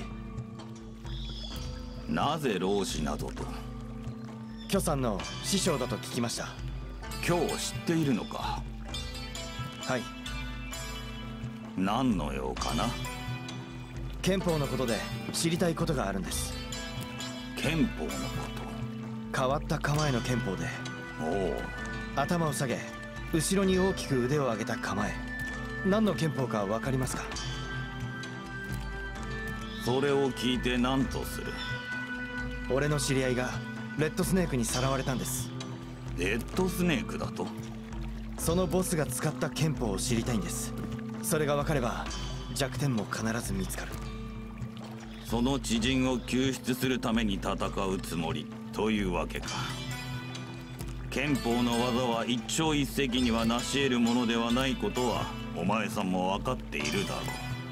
[SPEAKER 7] なぜ老師などと？
[SPEAKER 4] 許さんの師匠だと聞きました。
[SPEAKER 7] 今日知っているのか？
[SPEAKER 4] はい。
[SPEAKER 7] 何の用かな？
[SPEAKER 4] 憲法のことで知りたいことがあるんです。
[SPEAKER 7] 憲法のこと？
[SPEAKER 4] 変わった構えの憲法で。
[SPEAKER 7] おお。
[SPEAKER 4] 頭を下げ後ろに大きく腕を上げた構え。何の憲法か分かりますか？
[SPEAKER 7] それを聞いて何とする？
[SPEAKER 4] 俺の知り合いがレッドスネークにさらわれたんです。
[SPEAKER 7] レッドスネークだと？
[SPEAKER 4] そのボスが使った憲法を知りたいんです。それが分かれば弱点も必ず見つかる。
[SPEAKER 7] その知人を救出するために戦うつもりというわけか。憲法の技は一朝一夕には成し得るものではないことはお前さんも分かっているだろう。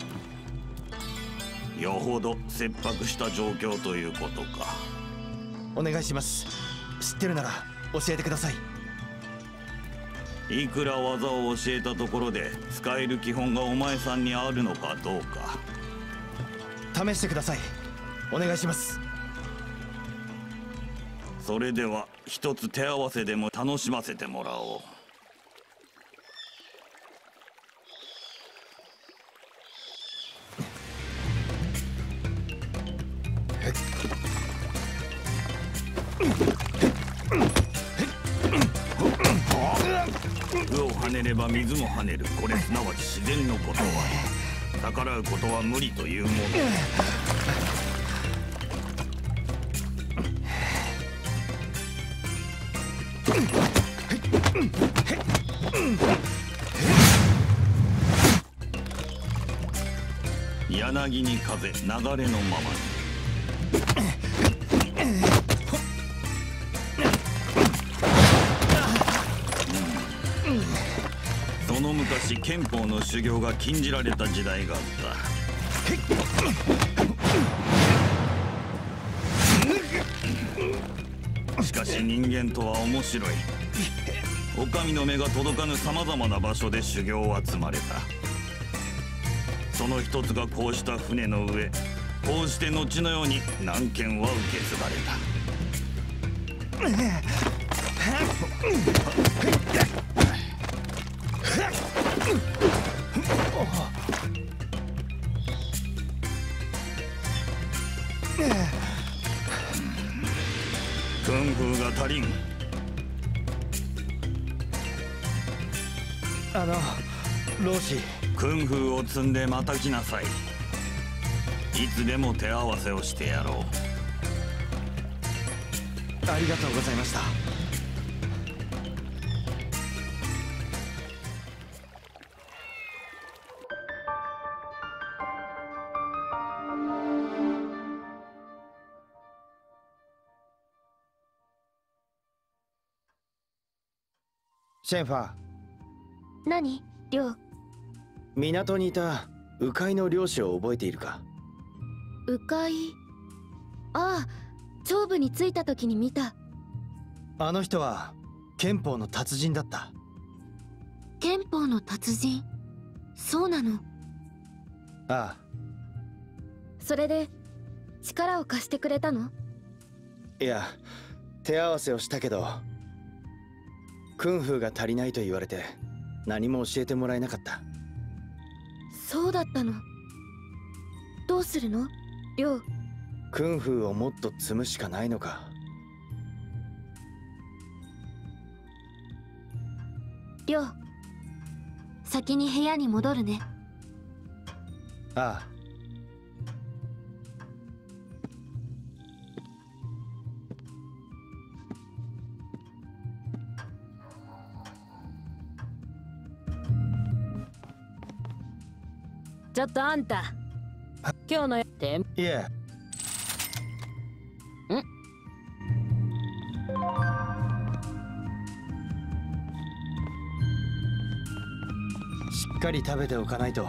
[SPEAKER 7] よほど切迫した状況ということか。
[SPEAKER 4] お願いします。知ってるなら教えてください。
[SPEAKER 7] いくら技を教えたところで使える基本がお前さんにあるのかどうか
[SPEAKER 4] 試してください。お願いします。
[SPEAKER 7] それでは一つ手合わせでも楽しませてもらおう。鵜を跳ねれば水も跳ねる。これすなわち自然のことは逆らうことは無理というもの。 柳に風、流れのままに。その昔、憲法の修行が禁じられた時代があった。しかし人間とは面白い。お上の目が届かぬさまざまな場所で修行を集まれた。その一つがこうした船の上。こうして後のように南剣は受け継がれた。訓風が足りん。
[SPEAKER 4] 老子、
[SPEAKER 7] 訓風を積んでまた来なさい。いつでも手合わせをしてやろう。
[SPEAKER 4] ありがとうございました。シェンファー。
[SPEAKER 15] 何？亮。
[SPEAKER 4] 港にいた鵜飼の漁師を覚えているか？
[SPEAKER 15] 鵜飼。ああ、頂部に着いた時に見た。
[SPEAKER 4] あの人は憲法の達人だった。
[SPEAKER 15] 憲法の達人？そうなの？
[SPEAKER 4] ああ。
[SPEAKER 15] それで力を貸してくれたの？
[SPEAKER 4] いや、手合わせをしたけど訓風が足りないと言われて何も教えてもらえなかった。
[SPEAKER 15] そうだったの。どうするの？亮。
[SPEAKER 4] 訓風をもっと積むしかないのか。
[SPEAKER 15] 亮、先に部屋に戻るね。
[SPEAKER 4] ああ。
[SPEAKER 3] ちょっとあんた、今日のって。
[SPEAKER 4] いえ。しっかり食べておかないと。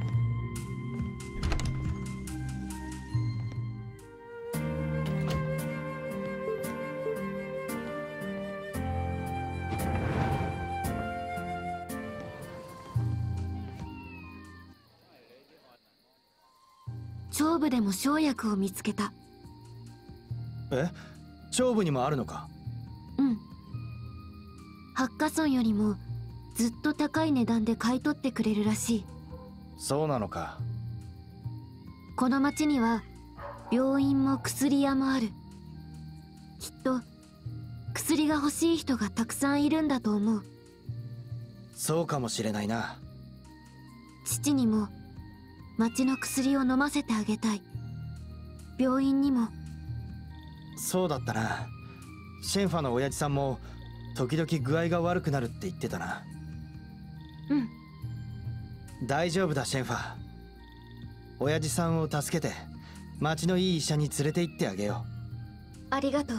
[SPEAKER 15] 頂部でも生薬を見つけた。
[SPEAKER 4] え？頂部にもあるのか？
[SPEAKER 15] うん。ハッカソンよりもずっと高い値段で買い取ってくれるらしい。
[SPEAKER 4] そうなのか。
[SPEAKER 15] この町には病院も薬屋もある。きっと薬が欲しい人がたくさんいるんだと思う。
[SPEAKER 4] そうかもしれないな。
[SPEAKER 15] 父にも町の薬を飲ませてあげたい。病院にも。
[SPEAKER 4] そうだったな。シェンファの親父さんも時々具合が悪くなるって言ってたな。
[SPEAKER 15] うん。
[SPEAKER 4] 大丈夫だシェンファ。親父さんを助けて町のいい医者に連れて行ってあげよ
[SPEAKER 15] う。ありがとう。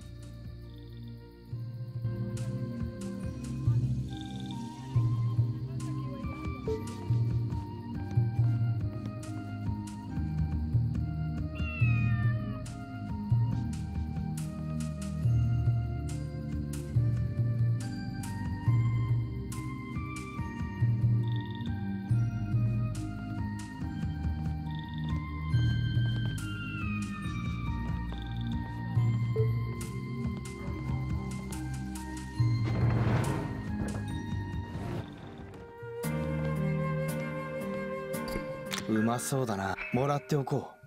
[SPEAKER 4] うまそうだな。もらっておこう。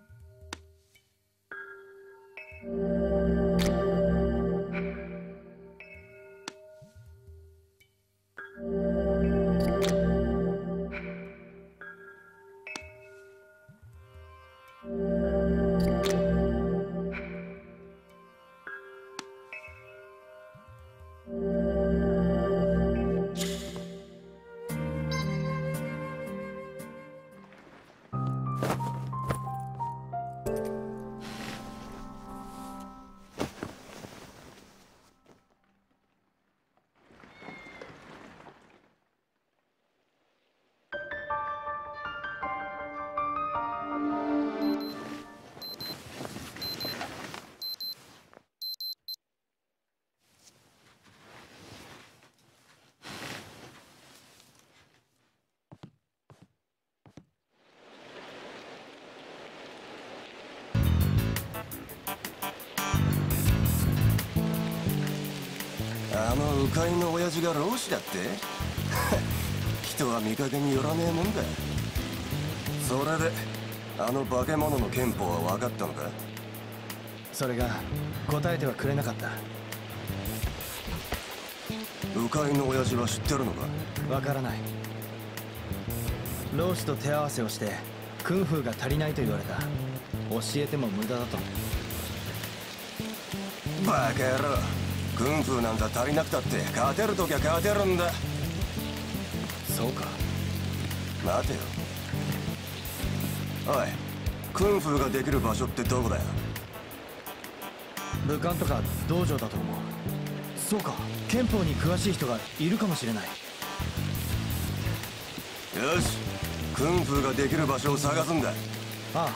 [SPEAKER 13] 飼いの親父が老子だって人は見かけによらねえもんだ。それであの化け物の憲法は分かったのか？
[SPEAKER 4] それが答えてはくれなかった。
[SPEAKER 13] 鵜飼いの親父は知ってるのか？
[SPEAKER 4] わからない。老子と手合わせをしてクンフーが足りないと言われた。教えても無駄だと。
[SPEAKER 13] バカ野郎、クンフーなんか足りなくたって勝てるときは勝てるんだ。
[SPEAKER 4] そうか。
[SPEAKER 13] 待てよ。おい、クンフーができる場所ってどこだよ？
[SPEAKER 4] 武漢とか道場だと思う。そうか、憲法に詳しい人がいるかもしれない。
[SPEAKER 13] よし、クンフーができる場所を探すんだ。
[SPEAKER 4] ああ。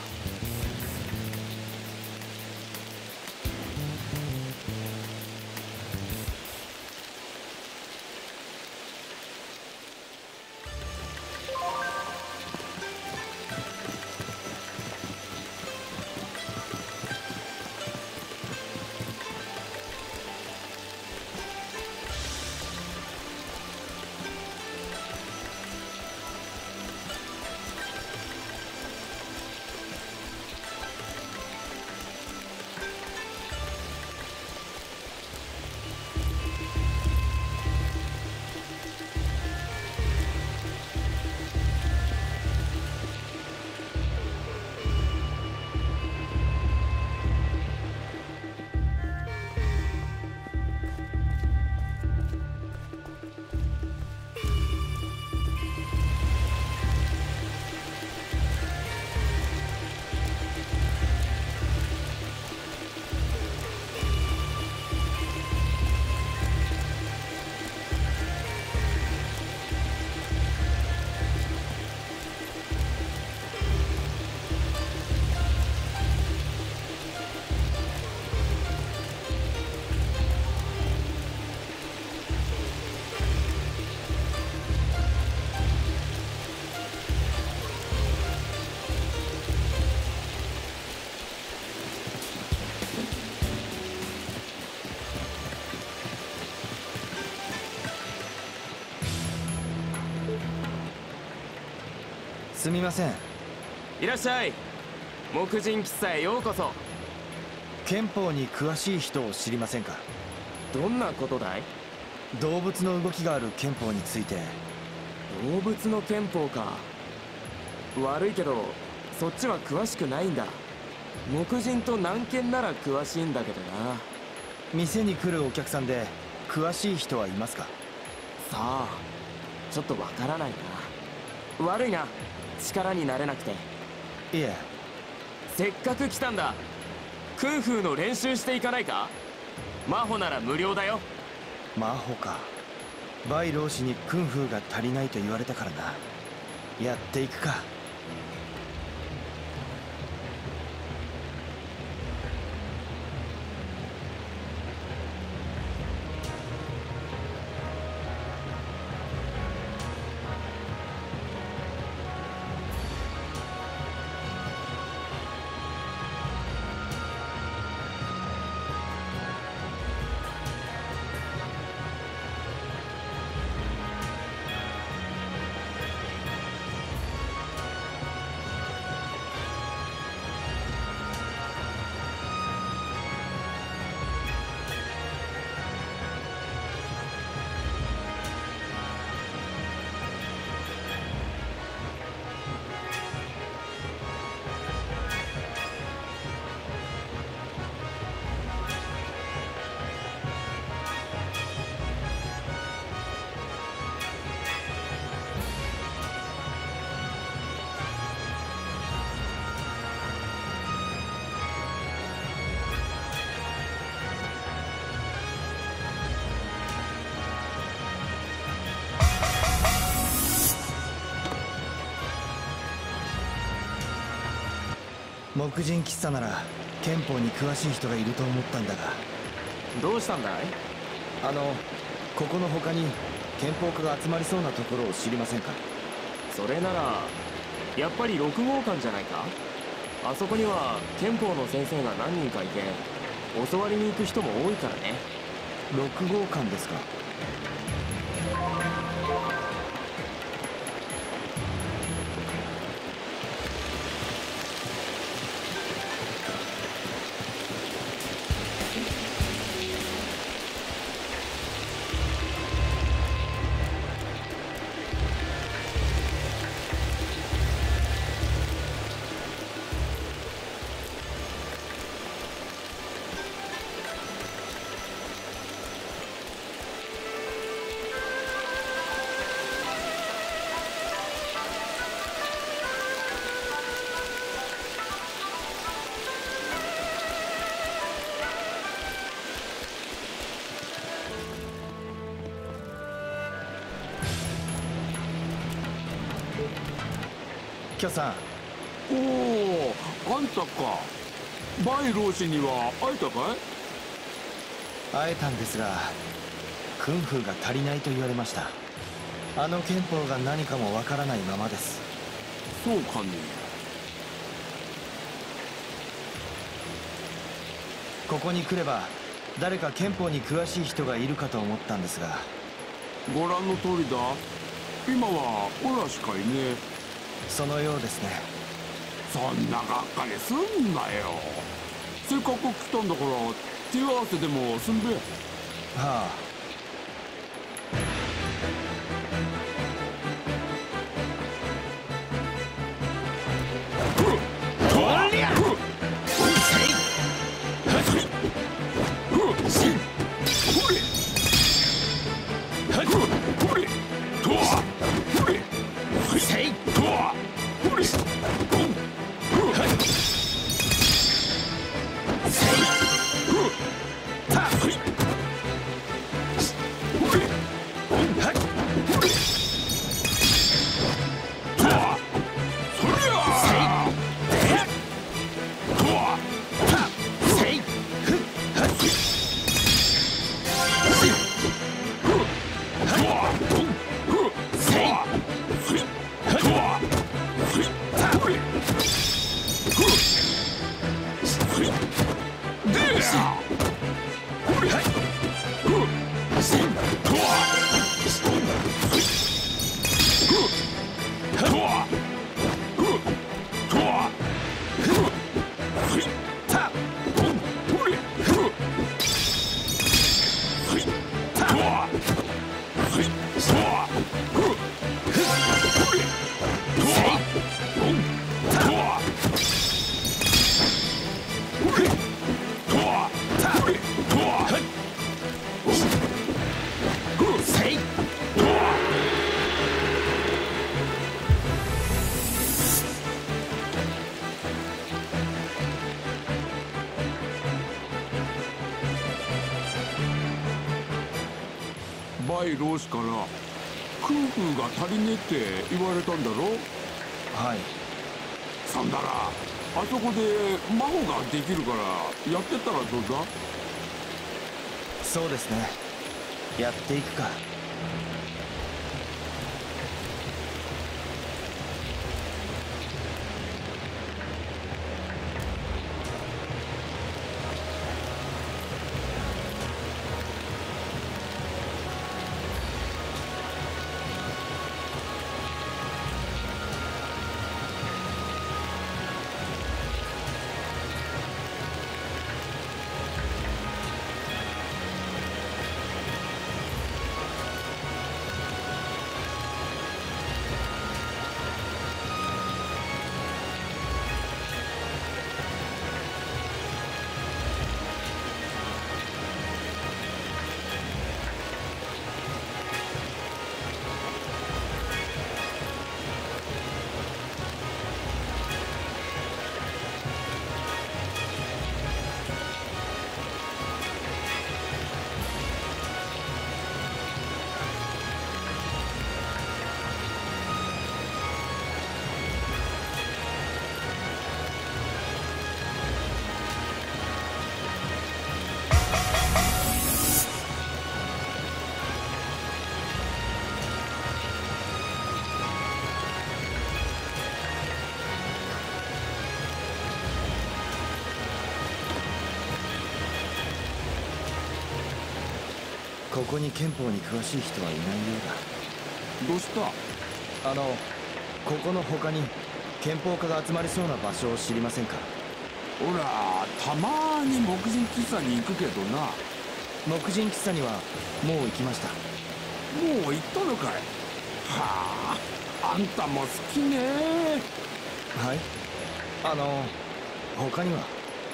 [SPEAKER 4] すみません。
[SPEAKER 16] いらっしゃい。木人喫茶へようこそ。
[SPEAKER 4] 憲法に詳しい人を知りませんか？
[SPEAKER 16] どんなことだい？
[SPEAKER 4] 動物の動きがある憲法について。
[SPEAKER 16] 動物の憲法か。悪いけどそっちは詳しくないんだ。木人と南剣なら詳しいんだけどな。
[SPEAKER 4] 店に来るお客さんで詳しい人はいますか？
[SPEAKER 16] さあ、ちょっとわからないな。悪いな、力になれなくて。
[SPEAKER 4] いえ、
[SPEAKER 16] せっかく来たんだ。クンフーの練習していかないか？真帆なら無料だよ。
[SPEAKER 4] 真帆か。バイ老師にクンフーが足りないと言われたからな。やっていくか。木人喫茶なら憲法に詳しい人がいると思ったんだが。
[SPEAKER 16] どうしたんだい？
[SPEAKER 4] ここの他に憲法家が集まりそうなところを知りませんか？
[SPEAKER 16] それならやっぱり6号館じゃないか。あそこには憲法の先生が何人かいて教わりに行く人も多いからね。
[SPEAKER 4] 6号館ですか。 キョさん。
[SPEAKER 9] おお、あんたか。バイ老師には会えたかい？
[SPEAKER 4] 会えたんですが、クンフーが足りないと言われました。あの憲法が何かもわからないままです。
[SPEAKER 9] そうかね。
[SPEAKER 4] ここに来れば誰か憲法に詳しい人がいるかと思ったんですが。
[SPEAKER 9] ご覧の通りだ。今はオラしかいねえ。
[SPEAKER 4] そのようですね。
[SPEAKER 9] そんながっかりすんなよ。せっかく来たんだから手合わせでもすんべ。
[SPEAKER 4] はあ。
[SPEAKER 9] バイ老師からクンフーが足りねえって言われたんだろ。
[SPEAKER 4] はい。
[SPEAKER 9] そんならあそこで魔法ができるからやってったらどうだ。
[SPEAKER 4] そうですね。やっていくか。 ここに憲法に詳しい人はいないようだ。
[SPEAKER 9] どうした？
[SPEAKER 4] ここの他に憲法家が集まりそうな場所を知りませんか？
[SPEAKER 9] ほら、たまに木人喫茶に行くけどな。
[SPEAKER 4] 木人喫茶にはもう行きました。
[SPEAKER 9] もう行ったのかい？はあ、あんたも好きね。
[SPEAKER 4] はい。他には？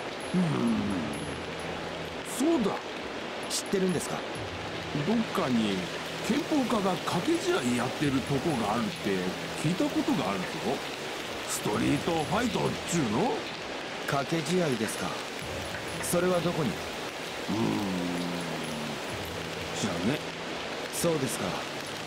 [SPEAKER 9] そうだ。
[SPEAKER 4] 知ってるんですか？
[SPEAKER 9] どっかに憲法家が掛け試合やってるとこがあるって聞いたことがあるぞ。ストリートファイトっちゅうの？
[SPEAKER 4] 掛け試合ですか。それはどこに？
[SPEAKER 9] 知らね。
[SPEAKER 4] そうですか。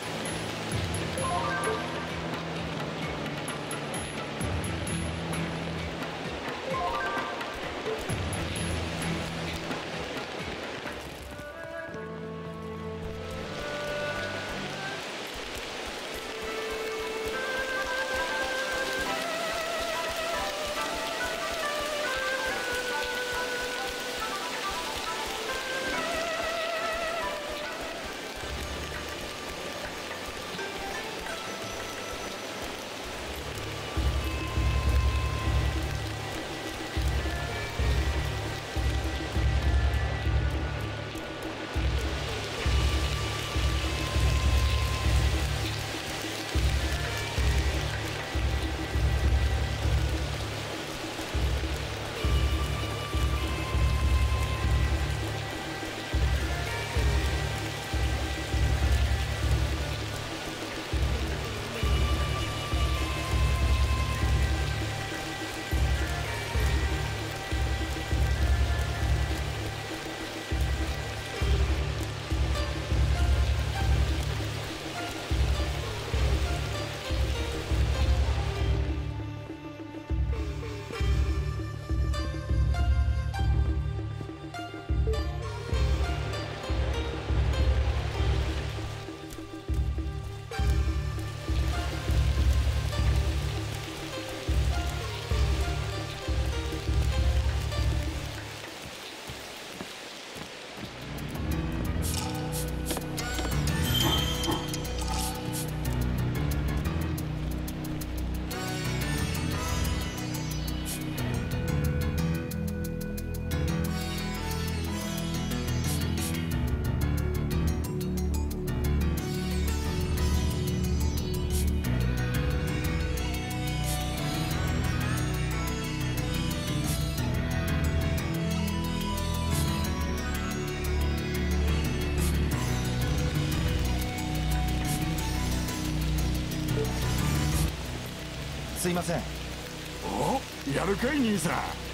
[SPEAKER 4] すいません。
[SPEAKER 9] お、やるかい兄さん。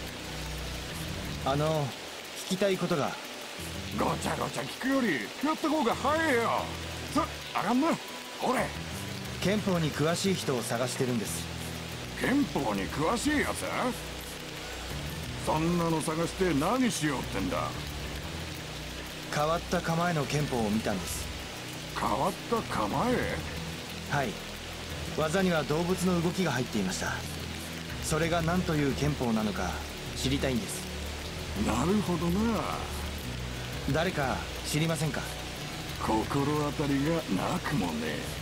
[SPEAKER 4] 聞きたいことが。
[SPEAKER 9] ごちゃごちゃ聞くよりやった方が早いよ。さあ、上がんな。ほれ。
[SPEAKER 4] 憲法に詳しい人を探してるんです。
[SPEAKER 9] 憲法に詳しいやつ？そんなの探して何しようってんだ。
[SPEAKER 4] 変わった構えの憲法を見たんです。
[SPEAKER 9] 変わった構え？
[SPEAKER 4] はい。技には動物の動きが入っていました。それが何という憲法なのか知りたいんです。
[SPEAKER 9] なるほどな。
[SPEAKER 4] 誰か知りませんか？
[SPEAKER 9] 心当たりがなくもね。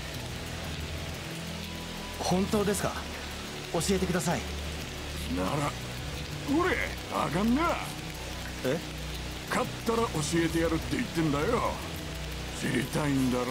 [SPEAKER 4] 本当ですか？教えてください。
[SPEAKER 9] ならほれ、あかんな。
[SPEAKER 4] え？
[SPEAKER 9] 勝ったら教えてやるって言ってんだよ。知りたいんだろ？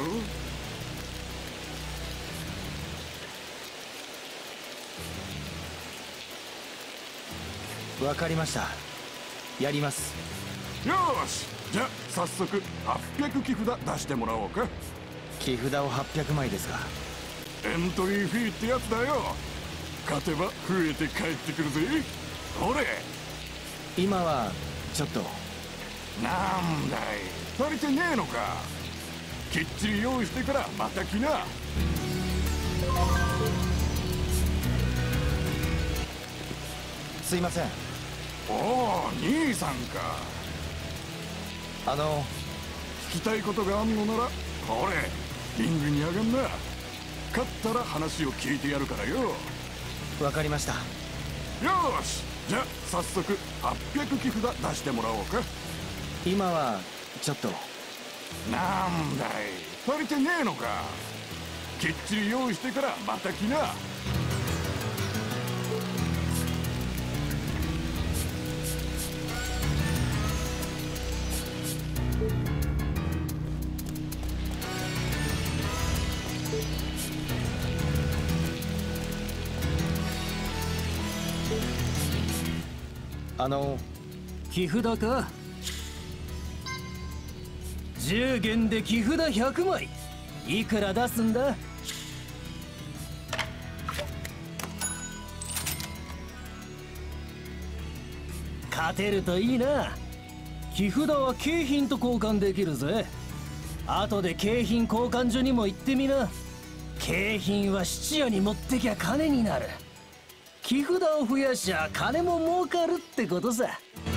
[SPEAKER 4] わかりました。やります。
[SPEAKER 9] よし、じゃあ早速800木札出してもらおうか。
[SPEAKER 4] 木札を800枚ですか？
[SPEAKER 9] エントリーフィーってやつだよ。勝てば増えて帰ってくるぜ。ほれ。
[SPEAKER 4] 今はちょっと。
[SPEAKER 9] なんだい、足りてねえのか。きっちり用意してからまた来な。
[SPEAKER 4] すいません。
[SPEAKER 9] おお、兄さんか。聞きたいことがあんのならほれ、リングに上がんな。勝ったら話を聞いてやるからよ。
[SPEAKER 4] わかりました。
[SPEAKER 9] よし、じゃあ早速800木札出してもらおうか。
[SPEAKER 4] 今はちょっと。
[SPEAKER 9] なんだい、足りてねえのか。きっちり用意してからまた来な。
[SPEAKER 17] 木札か。10元で木札100枚。いくら出すんだ。勝てるといいな。木札は景品と交換できるぜ。後で景品交換所にも行ってみな。景品は質屋に持ってきゃ金になる。木札を増やしゃ金も儲かるってことさ。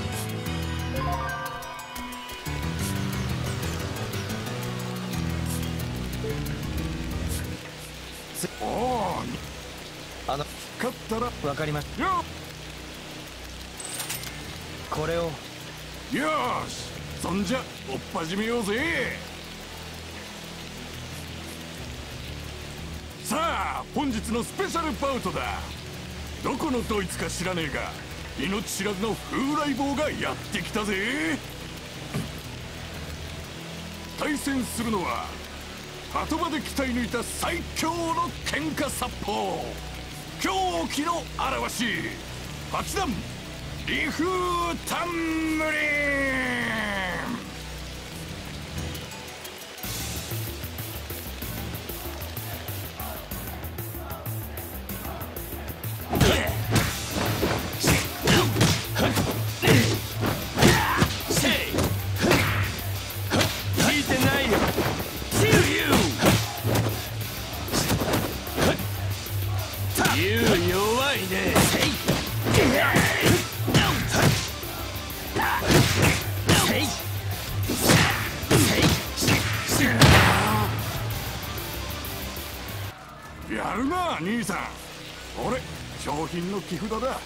[SPEAKER 9] 勝ったら
[SPEAKER 4] わかりました。これを。
[SPEAKER 9] よし、そんじゃ追っ始めようぜ。さあ、本日のスペシャルバウトだ。どこのドイツか知らねえが、命知らずの風来坊がやってきたぜ。対戦するのは鳩場で鍛え抜いた最強の喧嘩殺法、狂気の表し、八段リフータンムリン。
[SPEAKER 10] 聞いてないよ。弱いね。
[SPEAKER 9] やるな兄さん。俺商品の木札だ。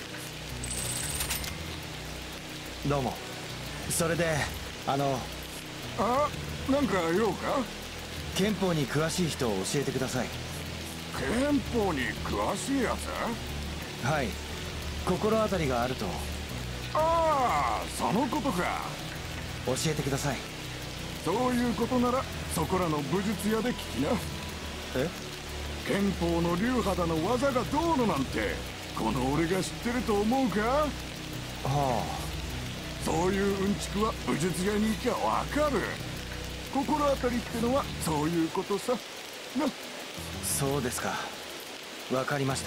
[SPEAKER 4] どうも。それでなん
[SPEAKER 9] か用か。
[SPEAKER 4] 憲法に詳しい人を教えてください。
[SPEAKER 9] 憲法に詳しいやつ。
[SPEAKER 4] はい、心当たりがあると。
[SPEAKER 9] ああ、そのことか。
[SPEAKER 4] 教えてください。
[SPEAKER 9] そういうことならそこらの武術屋で聞きな。
[SPEAKER 4] え？
[SPEAKER 9] 憲法の流派だの技がどうのなんてこの俺が知ってると思うか。は
[SPEAKER 4] あ、
[SPEAKER 9] そういううんちくは武術屋に行きゃわかる。心当たりってのはそういうことさな。
[SPEAKER 4] そうですか。わかりました。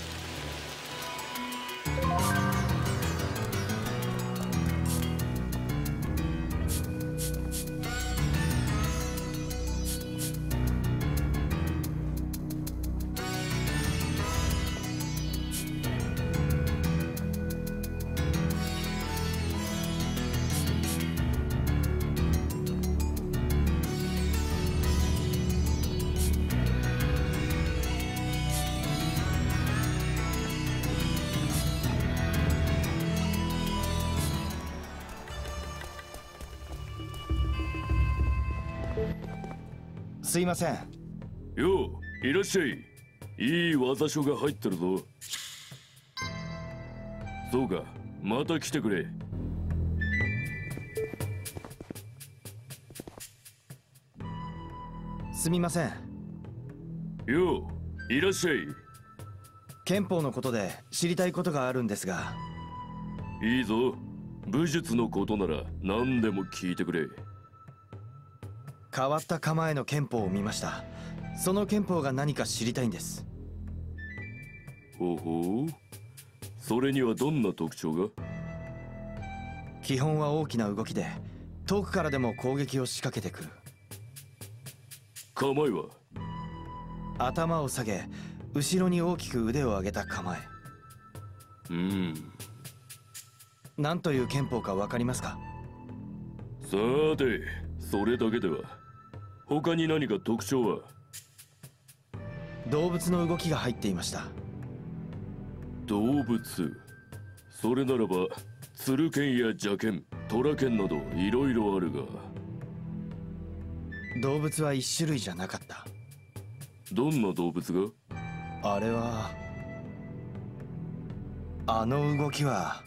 [SPEAKER 4] すいません。
[SPEAKER 10] よう、いらっしゃい。いい技書が入ってるぞ。そうか、また来てくれ。
[SPEAKER 4] すみません。
[SPEAKER 10] よう、いらっしゃい。
[SPEAKER 4] 憲法のことで知りたいことがあるんですが。
[SPEAKER 10] いいぞ。武術のことなら何でも聞いてくれ。
[SPEAKER 4] 変わった構えの憲法を見ました。その憲法が何か知りたいんです。
[SPEAKER 10] ほほう。それにはどんな特徴が？
[SPEAKER 4] 基本は大きな動きで遠くからでも攻撃を仕掛けてくる。
[SPEAKER 10] 構えは？
[SPEAKER 4] 頭を下げ後ろに大きく腕を上げた構え。何という憲法かわかりますか？
[SPEAKER 10] さて、それだけでは。他に何か特徴は？
[SPEAKER 4] 動物の動きが入っていました。
[SPEAKER 10] 動物。それならば鶴剣や蛇剣、虎剣などいろいろあるが、
[SPEAKER 4] 動物は一種類じゃなかった。
[SPEAKER 10] どんな動物が？
[SPEAKER 4] あれは、あの動きは。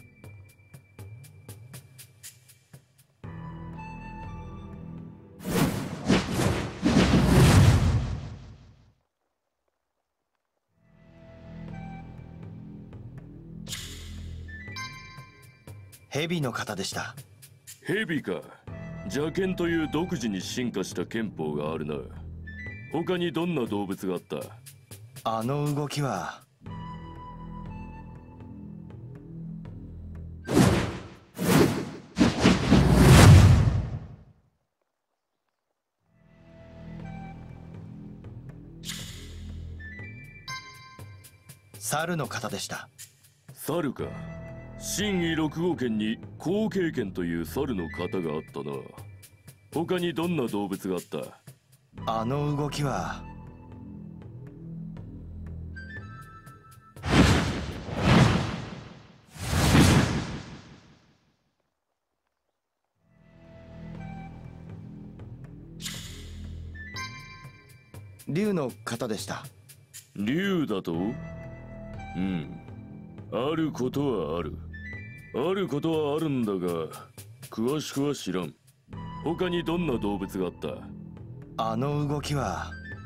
[SPEAKER 4] 蛇の型でした。
[SPEAKER 10] 蛇か。邪剣という独自に進化した拳法があるな。他にどんな動物があった？
[SPEAKER 4] あの動きは。猿の型でした。
[SPEAKER 10] 猿か。真意6号拳に後継拳という猿の型があったな。他にどんな動物があった？
[SPEAKER 4] あの動きは。竜の型でした。
[SPEAKER 10] 竜だと？うん。あることはある。あることはあるんだが、詳しくは知らん。他にどんな動物があった？
[SPEAKER 4] あの動きは。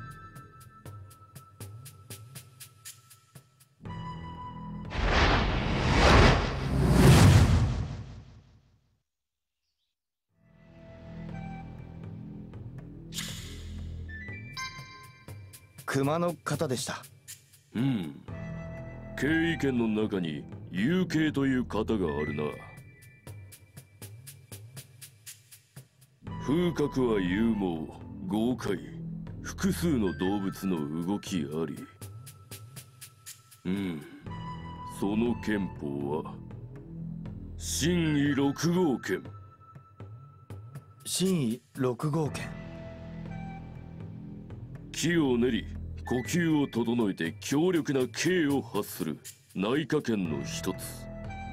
[SPEAKER 4] 熊の型でした。
[SPEAKER 10] うん。経緯圏の中に有形という型があるな。風格は勇猛、豪快、複数の動物の動きあり。うん。その拳法は真意6号拳。
[SPEAKER 4] 真意6号拳。
[SPEAKER 10] 気を練り呼吸を整えて強力な勁を発する内科拳の一つ。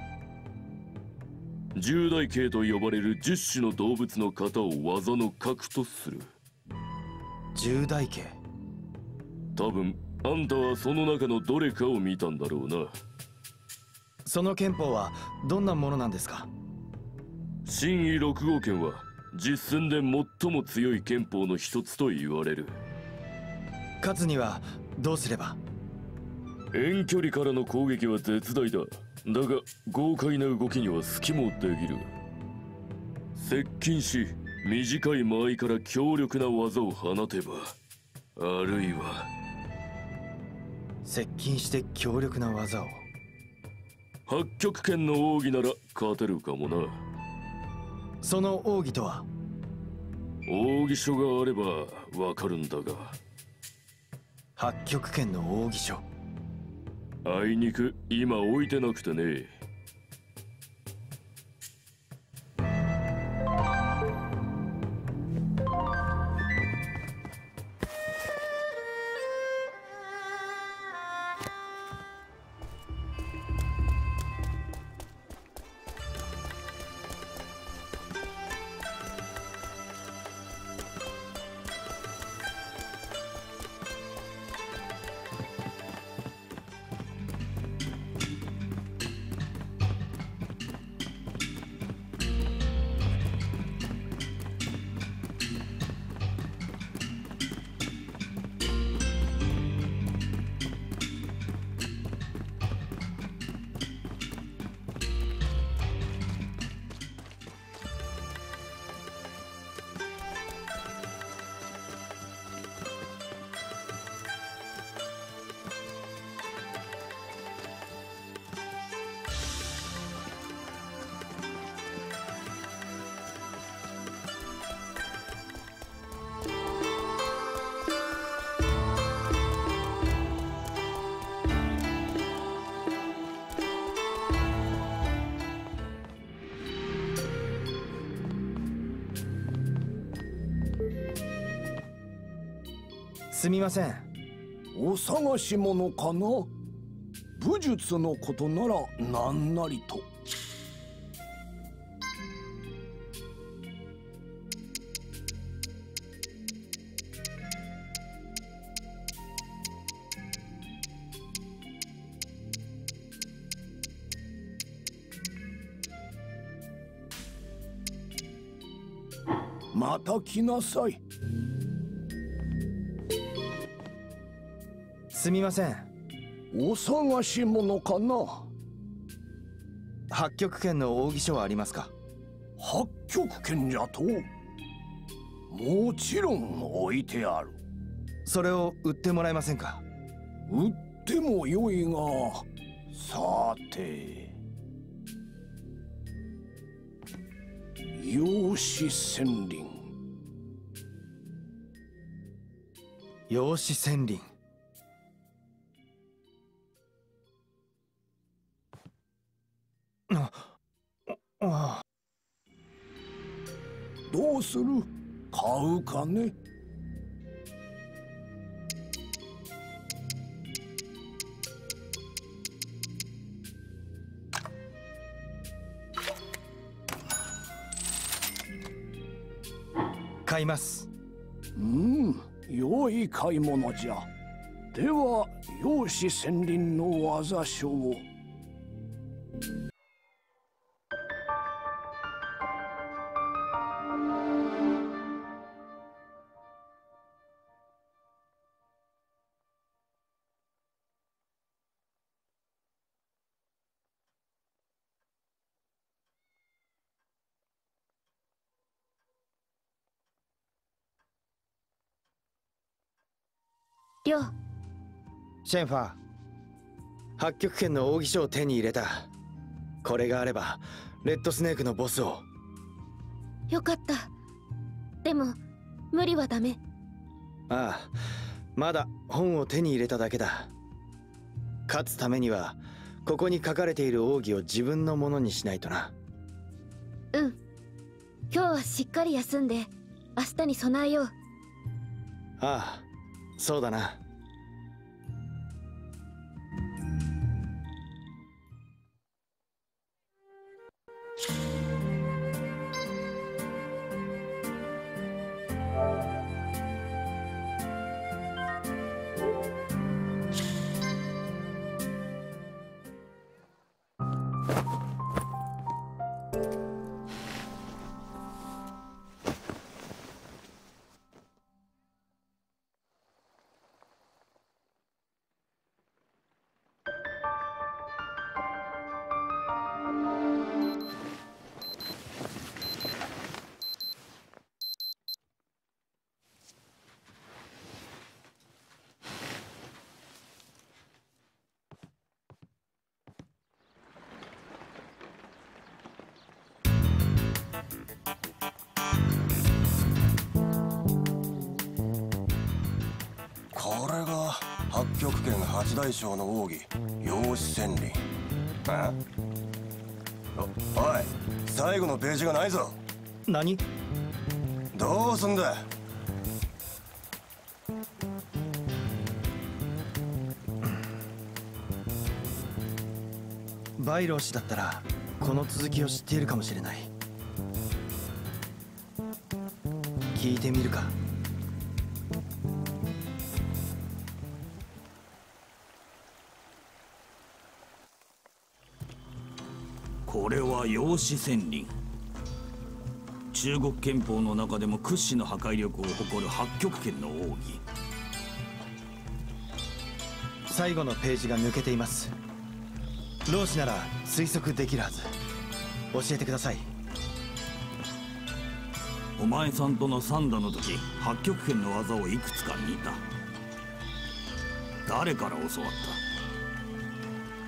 [SPEAKER 10] 十大勁と呼ばれる10種の動物の型を技の核とする。
[SPEAKER 4] 十大勁。
[SPEAKER 10] 多分あんたはその中のどれかを見たんだろうな。
[SPEAKER 4] その拳法はどんなものなんですか？
[SPEAKER 10] 真意6号拳は実戦で最も強い拳法の一つと言われる。
[SPEAKER 4] 勝つにはどうすれば？
[SPEAKER 10] 遠距離からの攻撃は絶大だ。だが豪快な動きには隙もできる。接近し短い間合いから強力な技を放てば、あるいは
[SPEAKER 4] 接近して強力な技を。
[SPEAKER 10] 八極拳の奥義なら勝てるかもな。
[SPEAKER 4] その奥義とは？
[SPEAKER 10] 奥義書があればわかるんだが。
[SPEAKER 4] 八極拳の奥義書。
[SPEAKER 10] あいにく今置いてなくてね。
[SPEAKER 4] すみません。
[SPEAKER 9] お探し物かな？武術のことなら何なりと。 また来なさい。
[SPEAKER 4] すみません。
[SPEAKER 9] お探し物かな。
[SPEAKER 4] 八極拳の奥義書はありますか？
[SPEAKER 9] 八極拳じゃと？もちろん置いてある。
[SPEAKER 4] それを売ってもらえませんか？
[SPEAKER 9] 売ってもよいが、さて。陽子千輪。
[SPEAKER 4] 陽子千輪。
[SPEAKER 9] どうする？買うかね？
[SPEAKER 4] 買います。
[SPEAKER 9] 良い買い物じゃ。では陽子千輪の技書を。
[SPEAKER 15] りょう。
[SPEAKER 4] シェンファー、八極拳の奥義書を手に入れた。これがあればレッドスネークのボスを。
[SPEAKER 15] よかった。でも無理はダメ。
[SPEAKER 4] ああ、まだ本を手に入れただけだ。勝つためにはここに書かれている奥義を自分のものにしないとな。
[SPEAKER 15] うん。今日はしっかり休んで明日に備えよう。
[SPEAKER 4] ああ、そうだな。
[SPEAKER 13] これが八極拳八大将の奥義陽子千輪。おい、最後のページがないぞ。
[SPEAKER 4] 何？
[SPEAKER 13] どうすんだ？
[SPEAKER 4] バイロー氏だったらこの続きを知っているかもしれない。聞いてみるか。
[SPEAKER 7] これは陽子千輪。中国拳法の中でも屈指の破壊力を誇る八極拳の奥義。
[SPEAKER 4] 最後のページが抜けています。老子なら推測できるはず。教えてください。
[SPEAKER 7] お前さんとの三打の時、八極拳の技をいくつか見た。誰から教わった？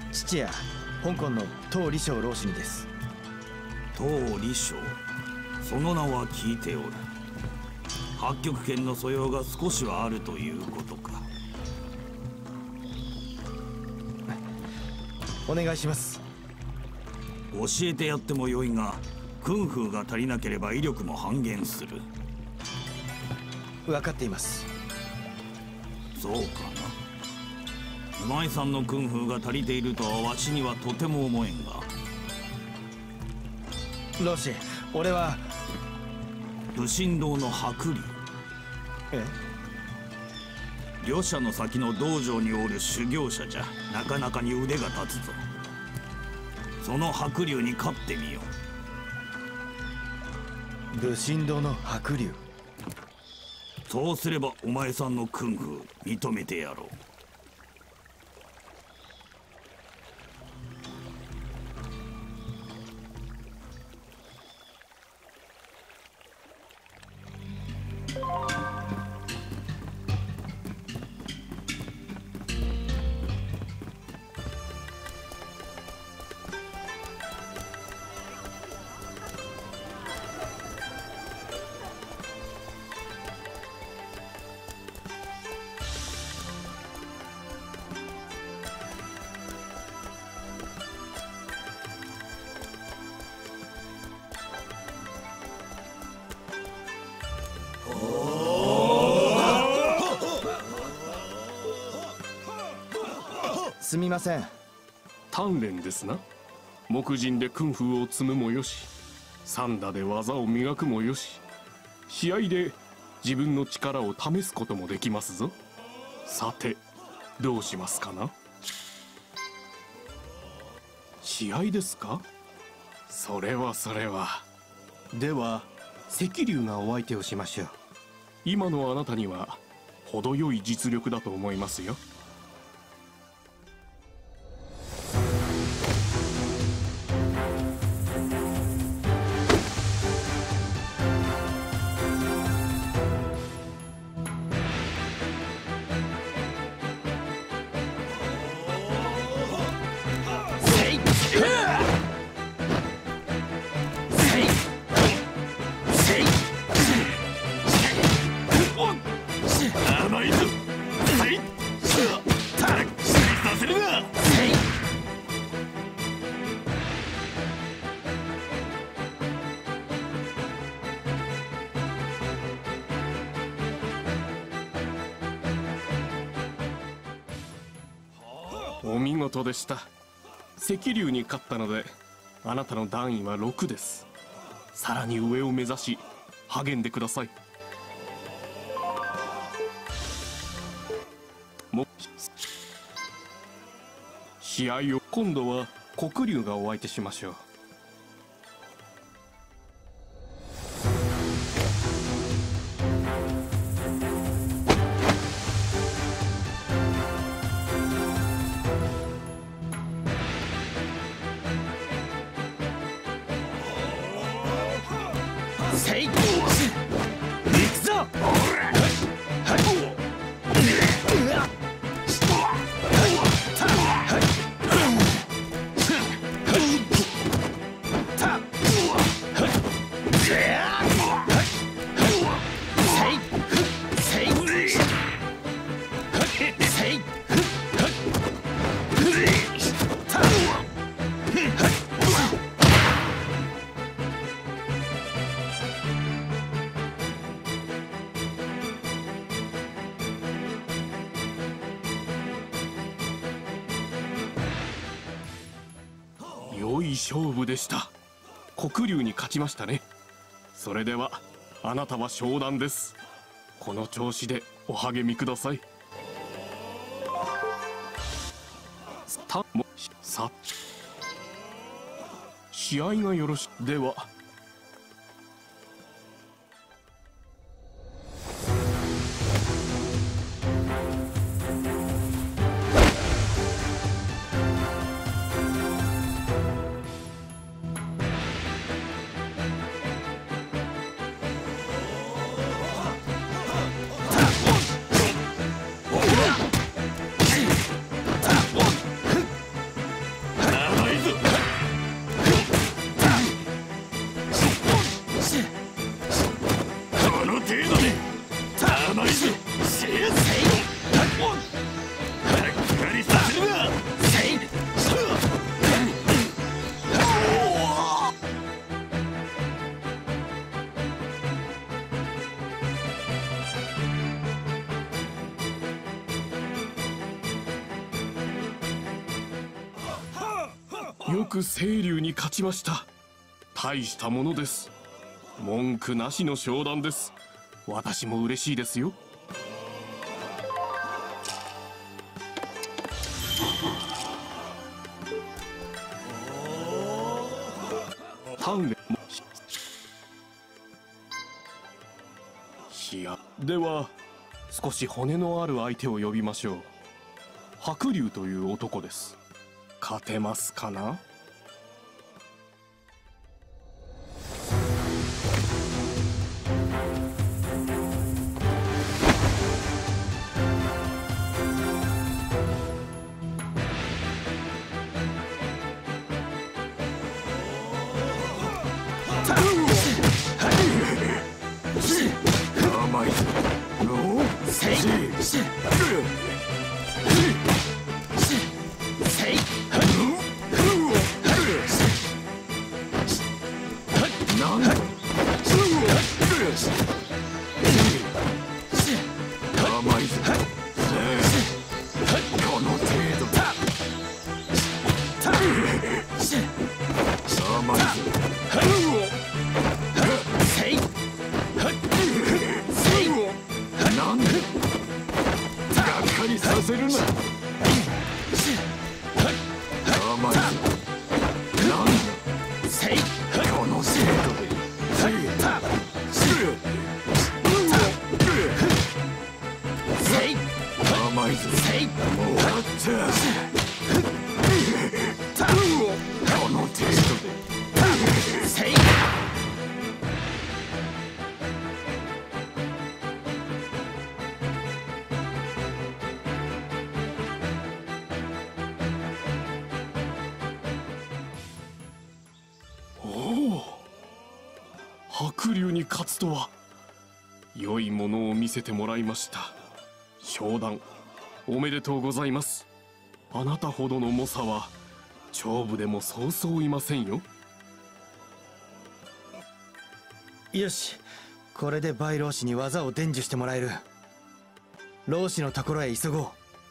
[SPEAKER 4] 父や香港の唐李昌老師にです。
[SPEAKER 7] 唐李昌、その名は聞いておる。八極拳の素養が少しはあるということか。
[SPEAKER 4] お願いします。
[SPEAKER 7] 教えてやってもよいが、訓風が足りなければ威力も半減する。
[SPEAKER 4] 分かっています。
[SPEAKER 7] そうかな。今井さんの訓風が足りているとはわしにはとても思えんが。
[SPEAKER 4] 老師、俺は
[SPEAKER 7] 武神堂の白龍。両者の先の道場におる修行者じゃ。なかなかに腕が立つぞ。その白龍に勝ってみよ
[SPEAKER 4] 武神堂の白龍。
[SPEAKER 7] そうすればお前さんの訓風認めてやろう。
[SPEAKER 4] すみません。
[SPEAKER 9] 鍛錬ですな。木人で訓風を積むもよし、三打で技を磨くもよし、試合で自分の力を試すこともできますぞ。さてどうしますかな。試合ですか。それはでは赤龍がお相手をしましょう。今のあなたには程よい実力だと思いますよ。お見事でした。赤龍に勝ったのであなたの段位は6です。さらに上を目指し励んでください。試合を今度は黒龍がお相手しましょう。良い勝負でした。黒龍に勝ちましたね。それではあなたは昇段です。この調子でお励みください。試合がよろしい。ではよく青龍に勝ちました。大したものです。文句なしの昇段です。私も嬉しいですよ。鍛錬
[SPEAKER 18] や、では少し骨のある相手を呼びましょう。白龍という男です。勝てますかな？白龍に勝つとは良いものを見せてもらいました。商談おめでとうございます。あなたほどの猛者は長部でもそうそういませんよ。
[SPEAKER 4] よし、これで梅老師に技を伝授してもらえる。老師のところへ急ごう。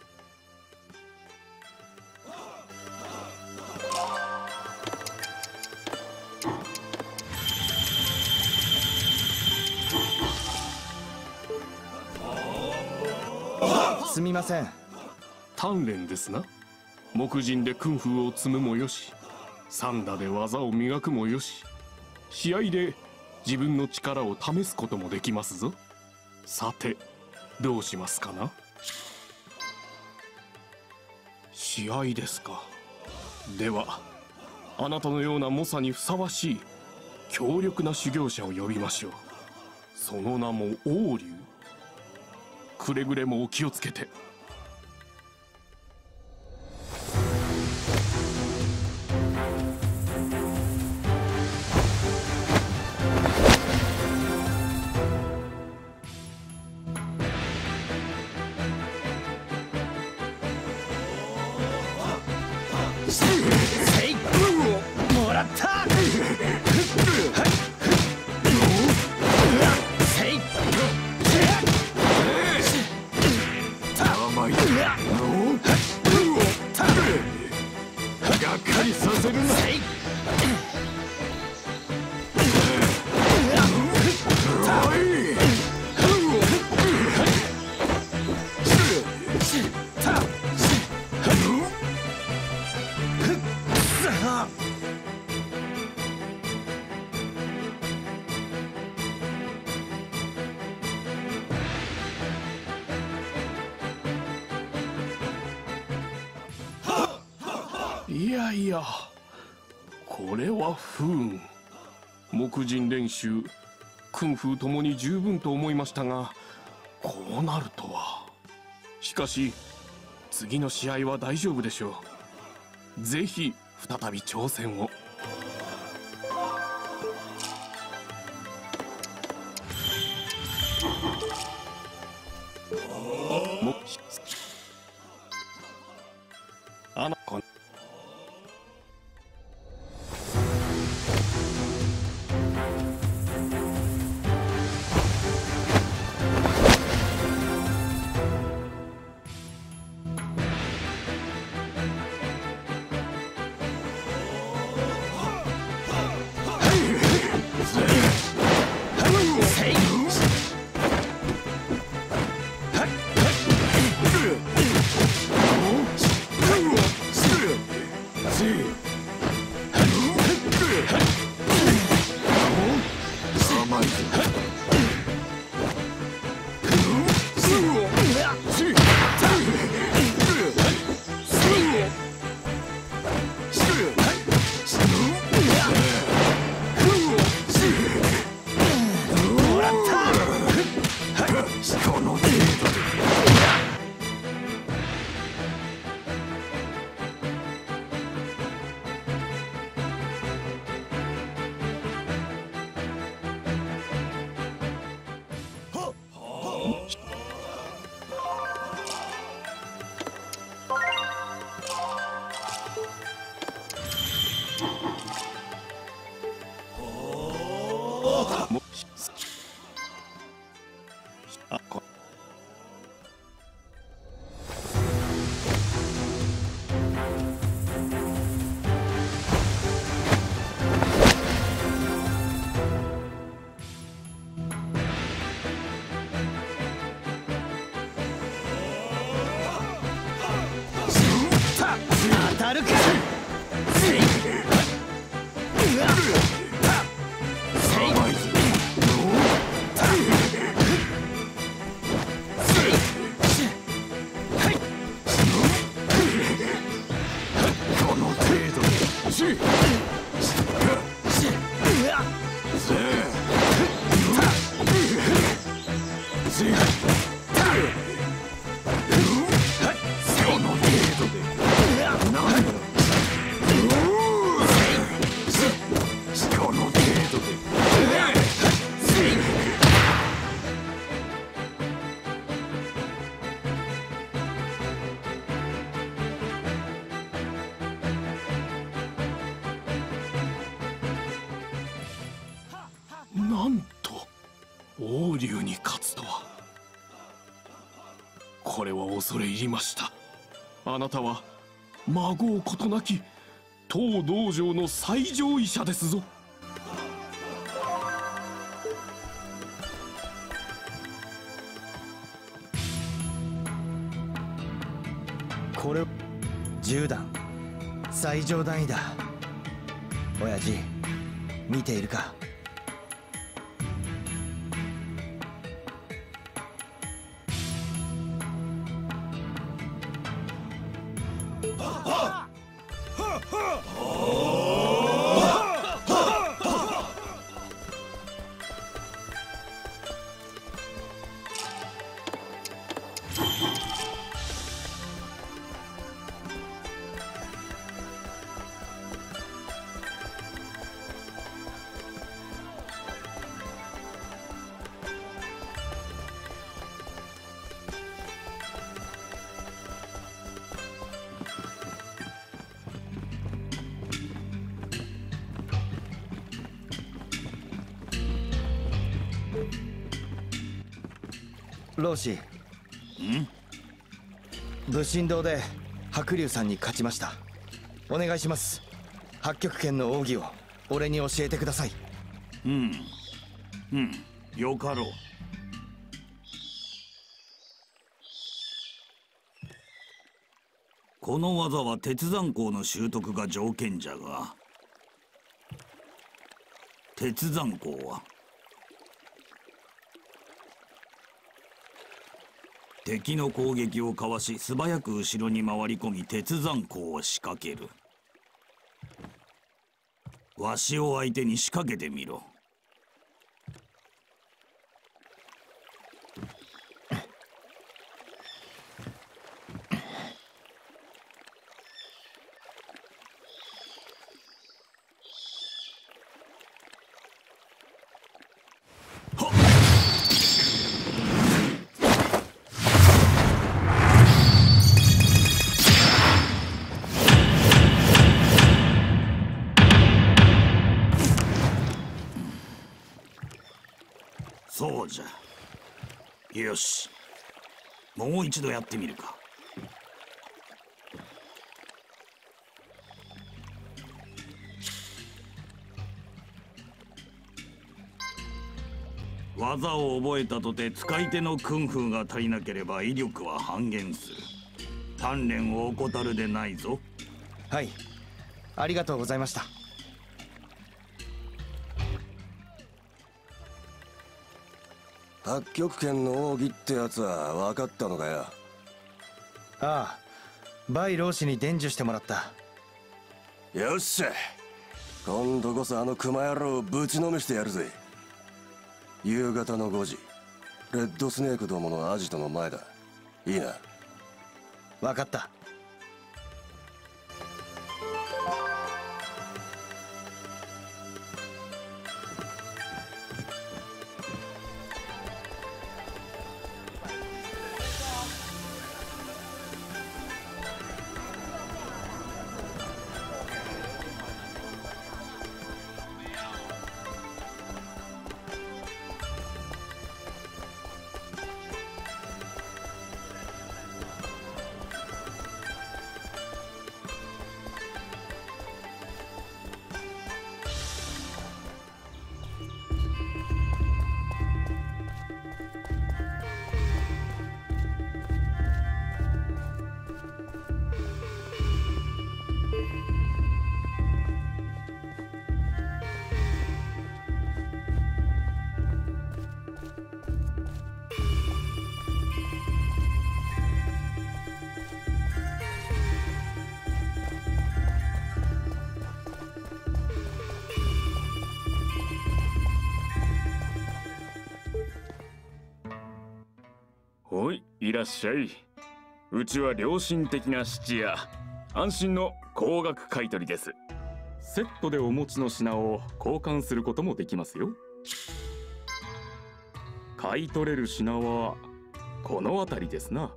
[SPEAKER 4] すみません。
[SPEAKER 18] 鍛錬ですな。木人で訓風を積むもよし、三打で技を磨くもよし、試合で自分の力を試すこともできますぞ。さてどうしますかな？試合ですか。ではあなたのような猛者にふさわしい強力な修行者を呼びましょう。その名も王龍。くれぐれもお気をつけて。
[SPEAKER 14] もらった。がっかりさせるな。
[SPEAKER 18] いやいや、これは不運。木人練習訓風ともに十分と思いましたが、こうなるとは。しかし次の試合は大丈夫でしょう。ぜひ再び挑戦を。あなた
[SPEAKER 4] 当たるか。
[SPEAKER 14] この程度で
[SPEAKER 18] なんと王竜に勝つとは。これは恐れ入りました。あなたは孫うことなき当道場の最上位者ですぞ。
[SPEAKER 4] これ10段最上段位だ。親父見ているか。老師、武神道で白龍さんに勝ちました。お願いします。八極拳の奥義を俺に教えてください。
[SPEAKER 7] よかろう。この技は鉄山鋼の習得が条件じゃが、鉄山鋼は敵の攻撃をかわし素早く後ろに回り込み鉄山鋼を仕掛ける。わしを相手に仕掛けてみろ。そうじゃ。よし、もう一度やってみるか。技を覚えたとて使い手の訓風が足りなければ威力は半減する。鍛錬を怠るでないぞ。
[SPEAKER 4] はい、ありがとうございました。
[SPEAKER 13] 八極拳の奥義ってやつは分かったのかよ。
[SPEAKER 4] ああ、バイ老師に伝授してもらった。
[SPEAKER 13] よっしゃ、今度こそあの熊野郎をぶちのめしてやるぜ。夕方の5時、レッドスネークどものアジトの前だ。いいな。
[SPEAKER 4] 分かった。
[SPEAKER 11] いらっしゃい。うちは良心的な質屋、安心の高額買取です。セットでお持ちの品を交換することもできますよ。買い取れる品はこの辺りですな。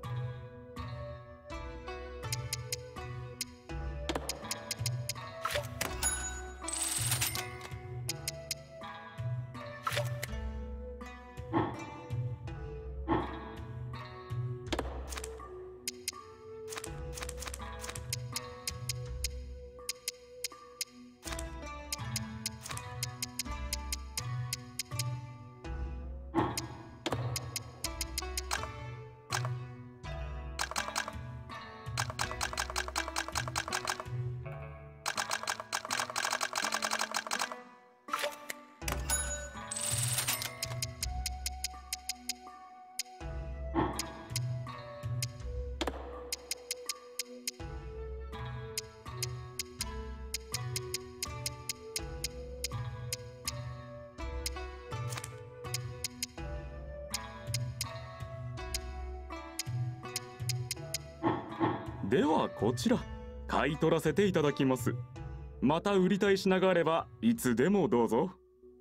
[SPEAKER 11] ではこちら買い取らせていただきます。また売りたい品があればいつでもどうぞ。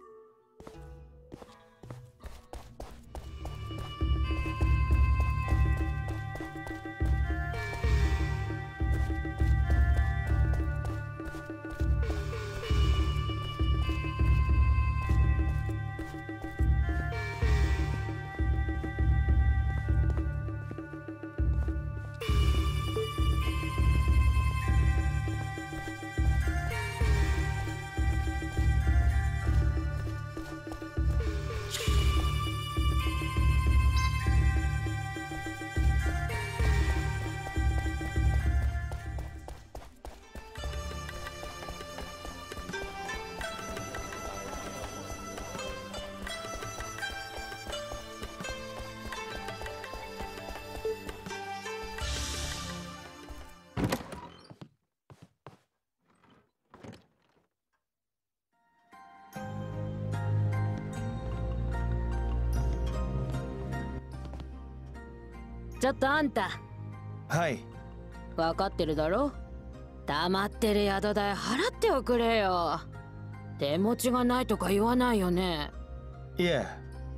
[SPEAKER 3] ちょっとあんた。
[SPEAKER 4] はい。
[SPEAKER 3] 分かってるだろ。黙ってる宿代払っておくれよ。手持ちがないとか言わないよね。
[SPEAKER 4] いえ。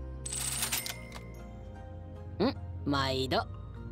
[SPEAKER 3] 毎度。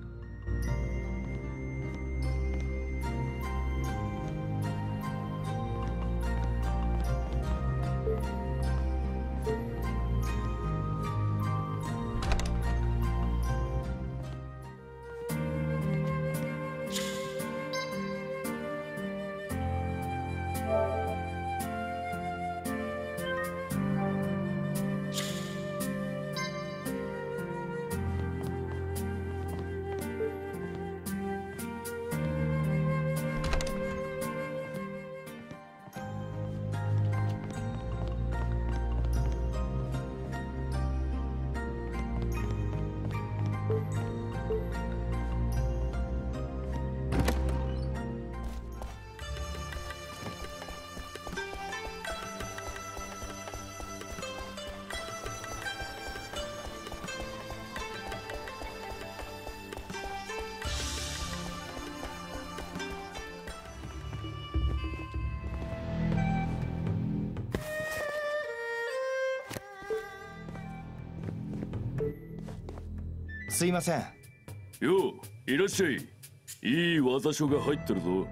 [SPEAKER 4] すいません。
[SPEAKER 10] よう、いらっしゃい。いい技書が入ってるぞ。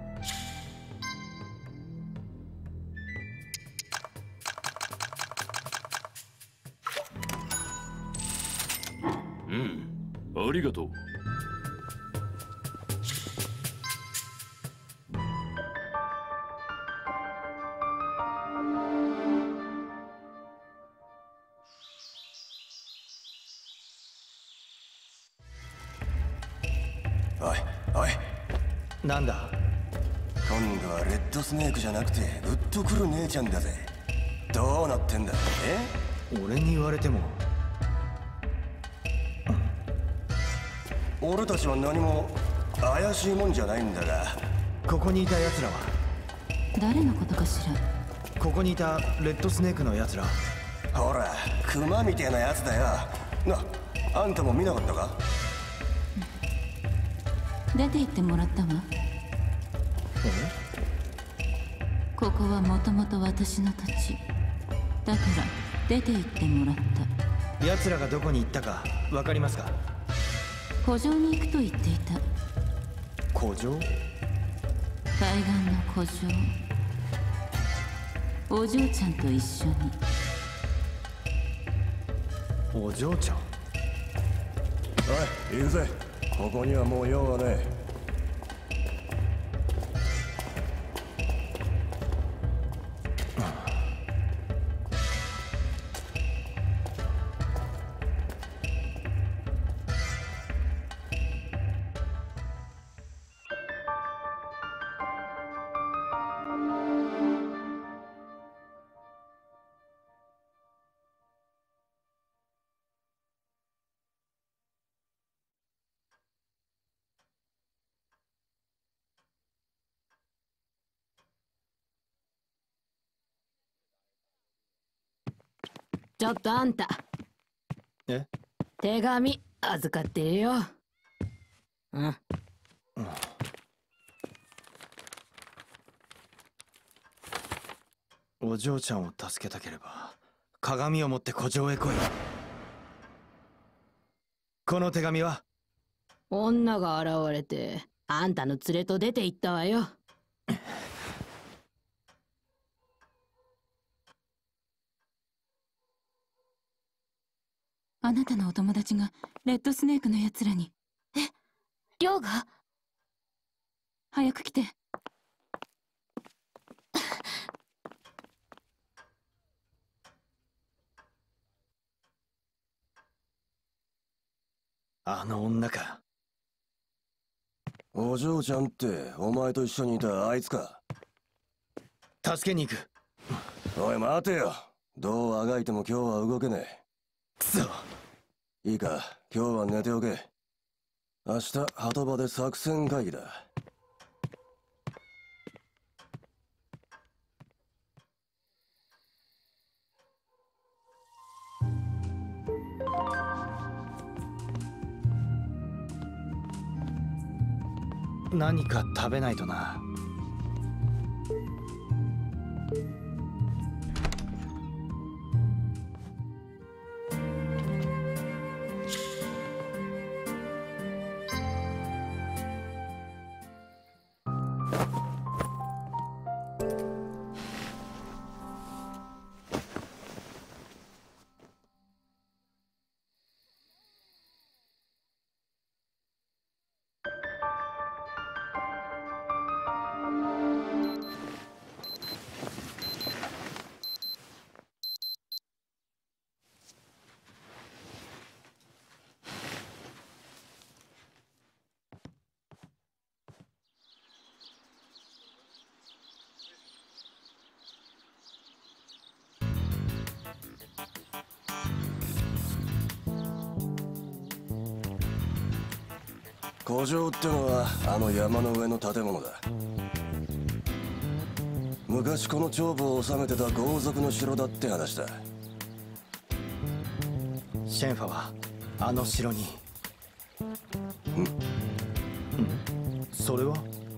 [SPEAKER 10] ありがとう。
[SPEAKER 4] なんだ。
[SPEAKER 13] 今度はレッドスネークじゃなくてウッとくる姉ちゃんだぜ。どうなってんだ。
[SPEAKER 4] 俺に言われても。
[SPEAKER 13] 俺たちは何も怪しいもんじゃないんだが。
[SPEAKER 4] ここにいた奴らは
[SPEAKER 6] 誰のことかしら。
[SPEAKER 4] ここにいたレッドスネークの奴ら。
[SPEAKER 13] ほら、クマみてえなやつだよ。あんたも見なかったか。
[SPEAKER 6] 出て行ってもらったわ。ここはもともと私の土地だから出て行ってもらった。
[SPEAKER 4] 奴らがどこに行ったか分かりますか？
[SPEAKER 6] 古城に行くと言っていた。
[SPEAKER 4] 古城？
[SPEAKER 6] 海岸の古城。お嬢ちゃんと一緒に。
[SPEAKER 4] お嬢ちゃん？
[SPEAKER 13] おい、行くぜ。ここにはもう用はねえ。
[SPEAKER 3] ちょっとあんた。
[SPEAKER 4] え？
[SPEAKER 3] 手紙預かってるよ。うん。
[SPEAKER 4] お嬢ちゃんを助けたければ鏡を持って古城へ来い。この手紙は？
[SPEAKER 3] 女が現れてあんたの連れと出て行ったわよ。
[SPEAKER 6] あなたのお友達がレッドスネークのやつらに。
[SPEAKER 15] え、亮が？
[SPEAKER 6] 早く来て。
[SPEAKER 4] あの女か。
[SPEAKER 13] お嬢ちゃんってお前と一緒にいたあいつか？
[SPEAKER 4] 助けに行く。
[SPEAKER 13] おい待てよ。どうあがいても今日は動けねえ。
[SPEAKER 4] くそ。
[SPEAKER 13] いいか、今日は寝ておけ。明日鳩場で作戦会議だ。
[SPEAKER 4] 何か食べないとな。古城ってのはあの山の上の建物だ。昔この長部を治めてた豪族の城だって話だ。 シェンファはあの城に。それは？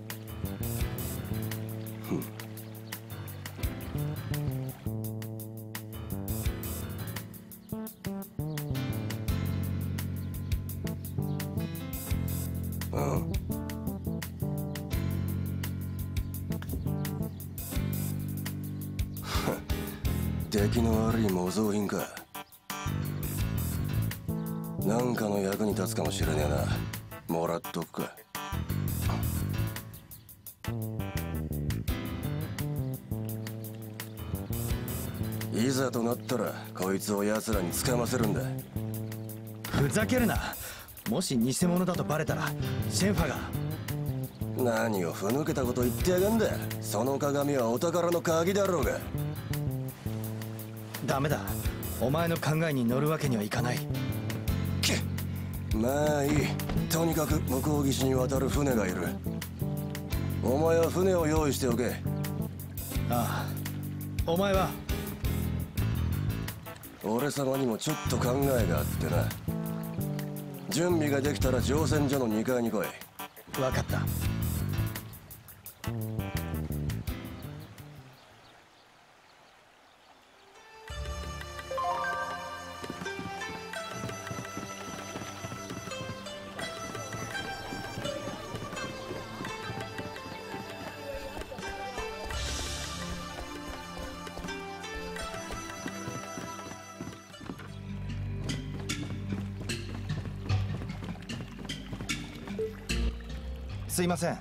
[SPEAKER 13] 出来の悪い模造品か。なんかの役に立つかもしれねえな。もらっとくか。いざとなったらこいつを奴らにつかませるんだ。
[SPEAKER 4] ふざけるな。もし偽物だとバレたらシェンファが。
[SPEAKER 13] 何をふぬけたこと言ってやがんだ。その鏡はお宝の鍵だろうが。
[SPEAKER 4] ダメだ。お前の考えに乗るわけにはいかない。
[SPEAKER 13] まあいい。とにかく向こう岸に渡る船がいる。お前は船を用意しておけ。
[SPEAKER 4] ああ。お前は？
[SPEAKER 13] 俺様にもちょっと考えがあってな。準備ができたら乗船所の2階に来い。
[SPEAKER 4] わかった。すいません。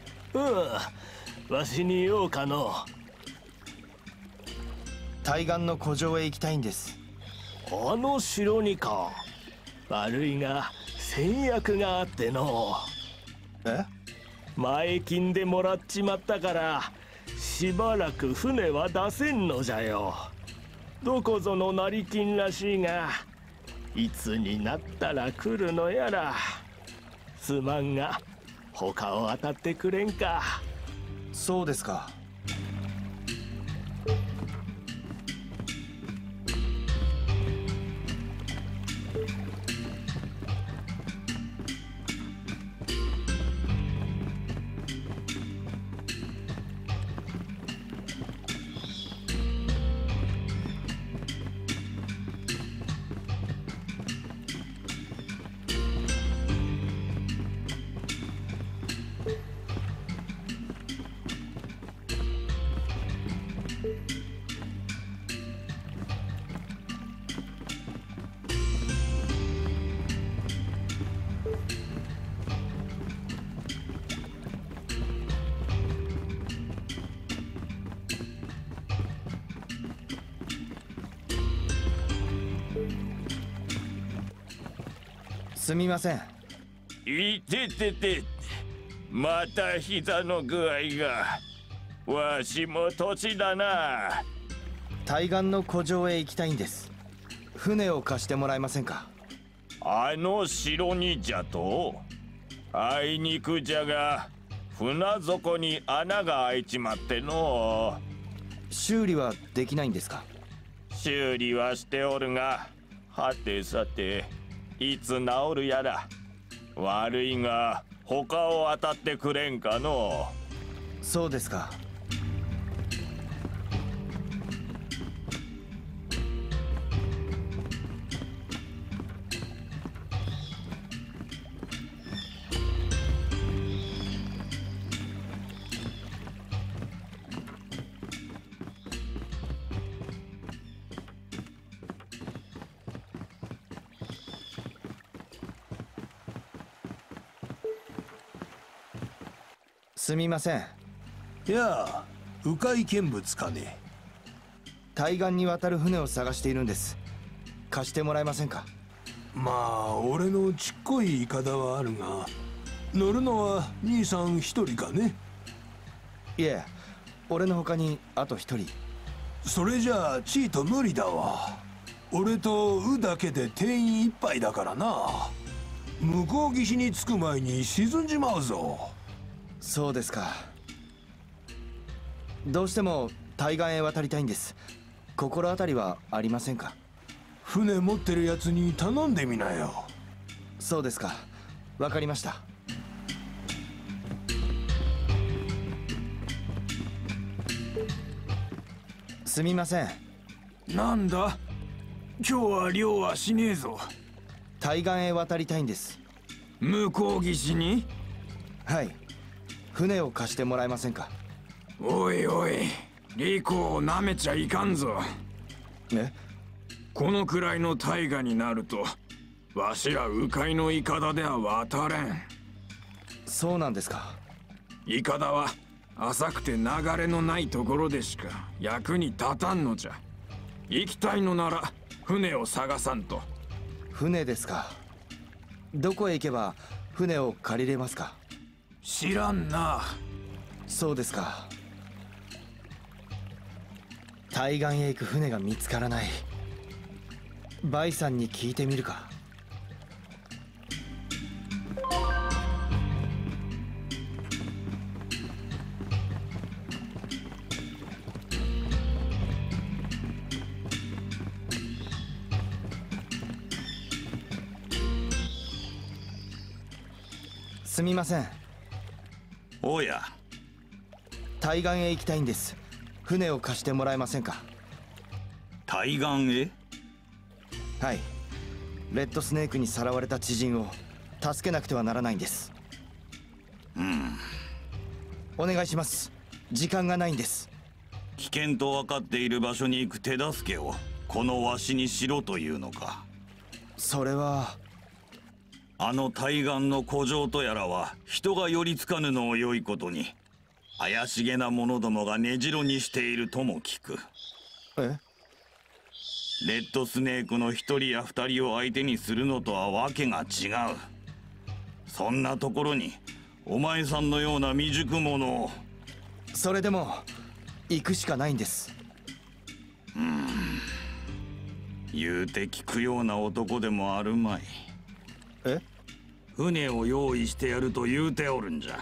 [SPEAKER 14] わしに言おうかの。
[SPEAKER 4] 対岸の古城へ行きたいんです。
[SPEAKER 14] あの城にか。悪いが戦略があっての。
[SPEAKER 4] え？
[SPEAKER 14] 前金でもらっちまったからしばらく船は出せんのじゃよ。どこぞの成金らしいが、いつになったら来るのやら。すまんが他を当たってくれんか。
[SPEAKER 4] そうですか。すみません。
[SPEAKER 7] いててて、また膝の具合が。わしも年だな。
[SPEAKER 4] 対岸の古城へ行きたいんです。船を貸してもらえませんか？
[SPEAKER 7] あの城にじゃと？あいにくじゃが、船底に穴が開いちまっての。
[SPEAKER 4] 修理はできないんですか？
[SPEAKER 7] 修理はしておるが、はてさていつ治るやら。悪いが他を当たってくれんかの。
[SPEAKER 4] そうですか。すみません。
[SPEAKER 19] やあ、迂回見物かね。
[SPEAKER 4] 対岸に渡る船を探しているんです。貸してもらえませんか？
[SPEAKER 19] まあ俺のちっこいイカダはあるが、乗るのは兄さん一人かね。
[SPEAKER 4] いえ、俺の他にあと一人。
[SPEAKER 19] それじゃあチート無理だわ。俺とウだけで定員いっぱいだからな。向こう岸に着く前に沈んじまうぞ。
[SPEAKER 4] そうですか。どうしても対岸へ渡りたいんです。心当たりはありませんか？
[SPEAKER 19] 船持ってるやつに頼んでみなよ。
[SPEAKER 4] そうですか。わかりました。すみません。
[SPEAKER 12] なんだ？今日は漁はしねえぞ。
[SPEAKER 4] 対岸へ渡りたいんです。
[SPEAKER 12] 向こう岸に？
[SPEAKER 4] はい。船を貸してもらえませんか？
[SPEAKER 12] おいおい、リコをなめちゃいかんぞ。
[SPEAKER 4] え？
[SPEAKER 12] このくらいの大河になると、わしら鵜飼のイカダでは渡れん。
[SPEAKER 4] そうなんですか。
[SPEAKER 12] イカダは浅くて流れのないところでしか役に立たんのじゃ。行きたいのなら船を探さんと。
[SPEAKER 4] 船ですか。どこへ行けば船を借りれますか？
[SPEAKER 12] 知らんな。
[SPEAKER 4] そうですか。対岸へ行く船が見つからない。バイさんに聞いてみるか。すみません。
[SPEAKER 7] おや、
[SPEAKER 4] 対岸へ行きたいんです。船を貸してもらえませんか？
[SPEAKER 7] 対岸へ？
[SPEAKER 4] はい。レッドスネークにさらわれた知人を助けなくてはならないんです。お願いします。時間がないんです。
[SPEAKER 7] 危険と分かっている場所に行く手助けをこのわしにしろというのか？
[SPEAKER 4] それは
[SPEAKER 7] あの対岸の古城とやらは人が寄りつかぬのを良いことに怪しげな者どもが根城にしているとも聞く。
[SPEAKER 4] え？
[SPEAKER 7] レッドスネークの一人や二人を相手にするのとはわけが違う。そんなところにお前さんのような未熟者を。
[SPEAKER 4] それでも行くしかないんです。
[SPEAKER 7] 言うて聞くような男でもあるまい。
[SPEAKER 4] え？
[SPEAKER 7] 船を用意してやると言うておるんじゃ。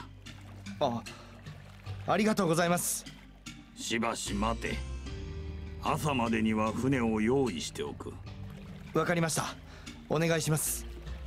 [SPEAKER 4] ありがとうございます。
[SPEAKER 7] しばし待て。朝までには船を用意しておく。
[SPEAKER 4] わかりました。お願いします。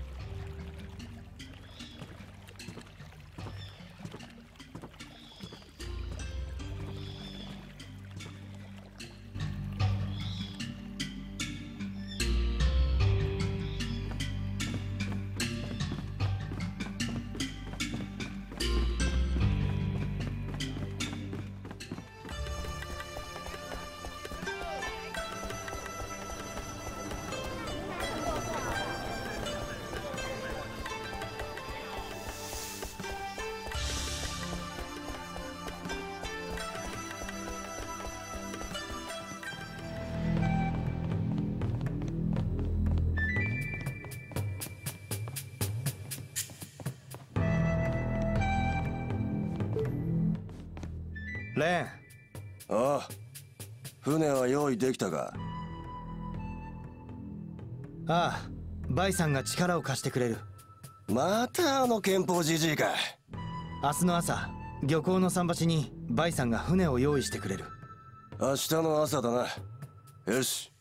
[SPEAKER 4] レン。
[SPEAKER 13] ああ、船は用意できたか？
[SPEAKER 4] ああ、バイさんが力を貸してくれる。
[SPEAKER 13] またあの憲法じじいか。
[SPEAKER 4] 明日の朝、漁港の桟橋にバイさんが船を用意してくれる。
[SPEAKER 13] 明日の朝だな。よし、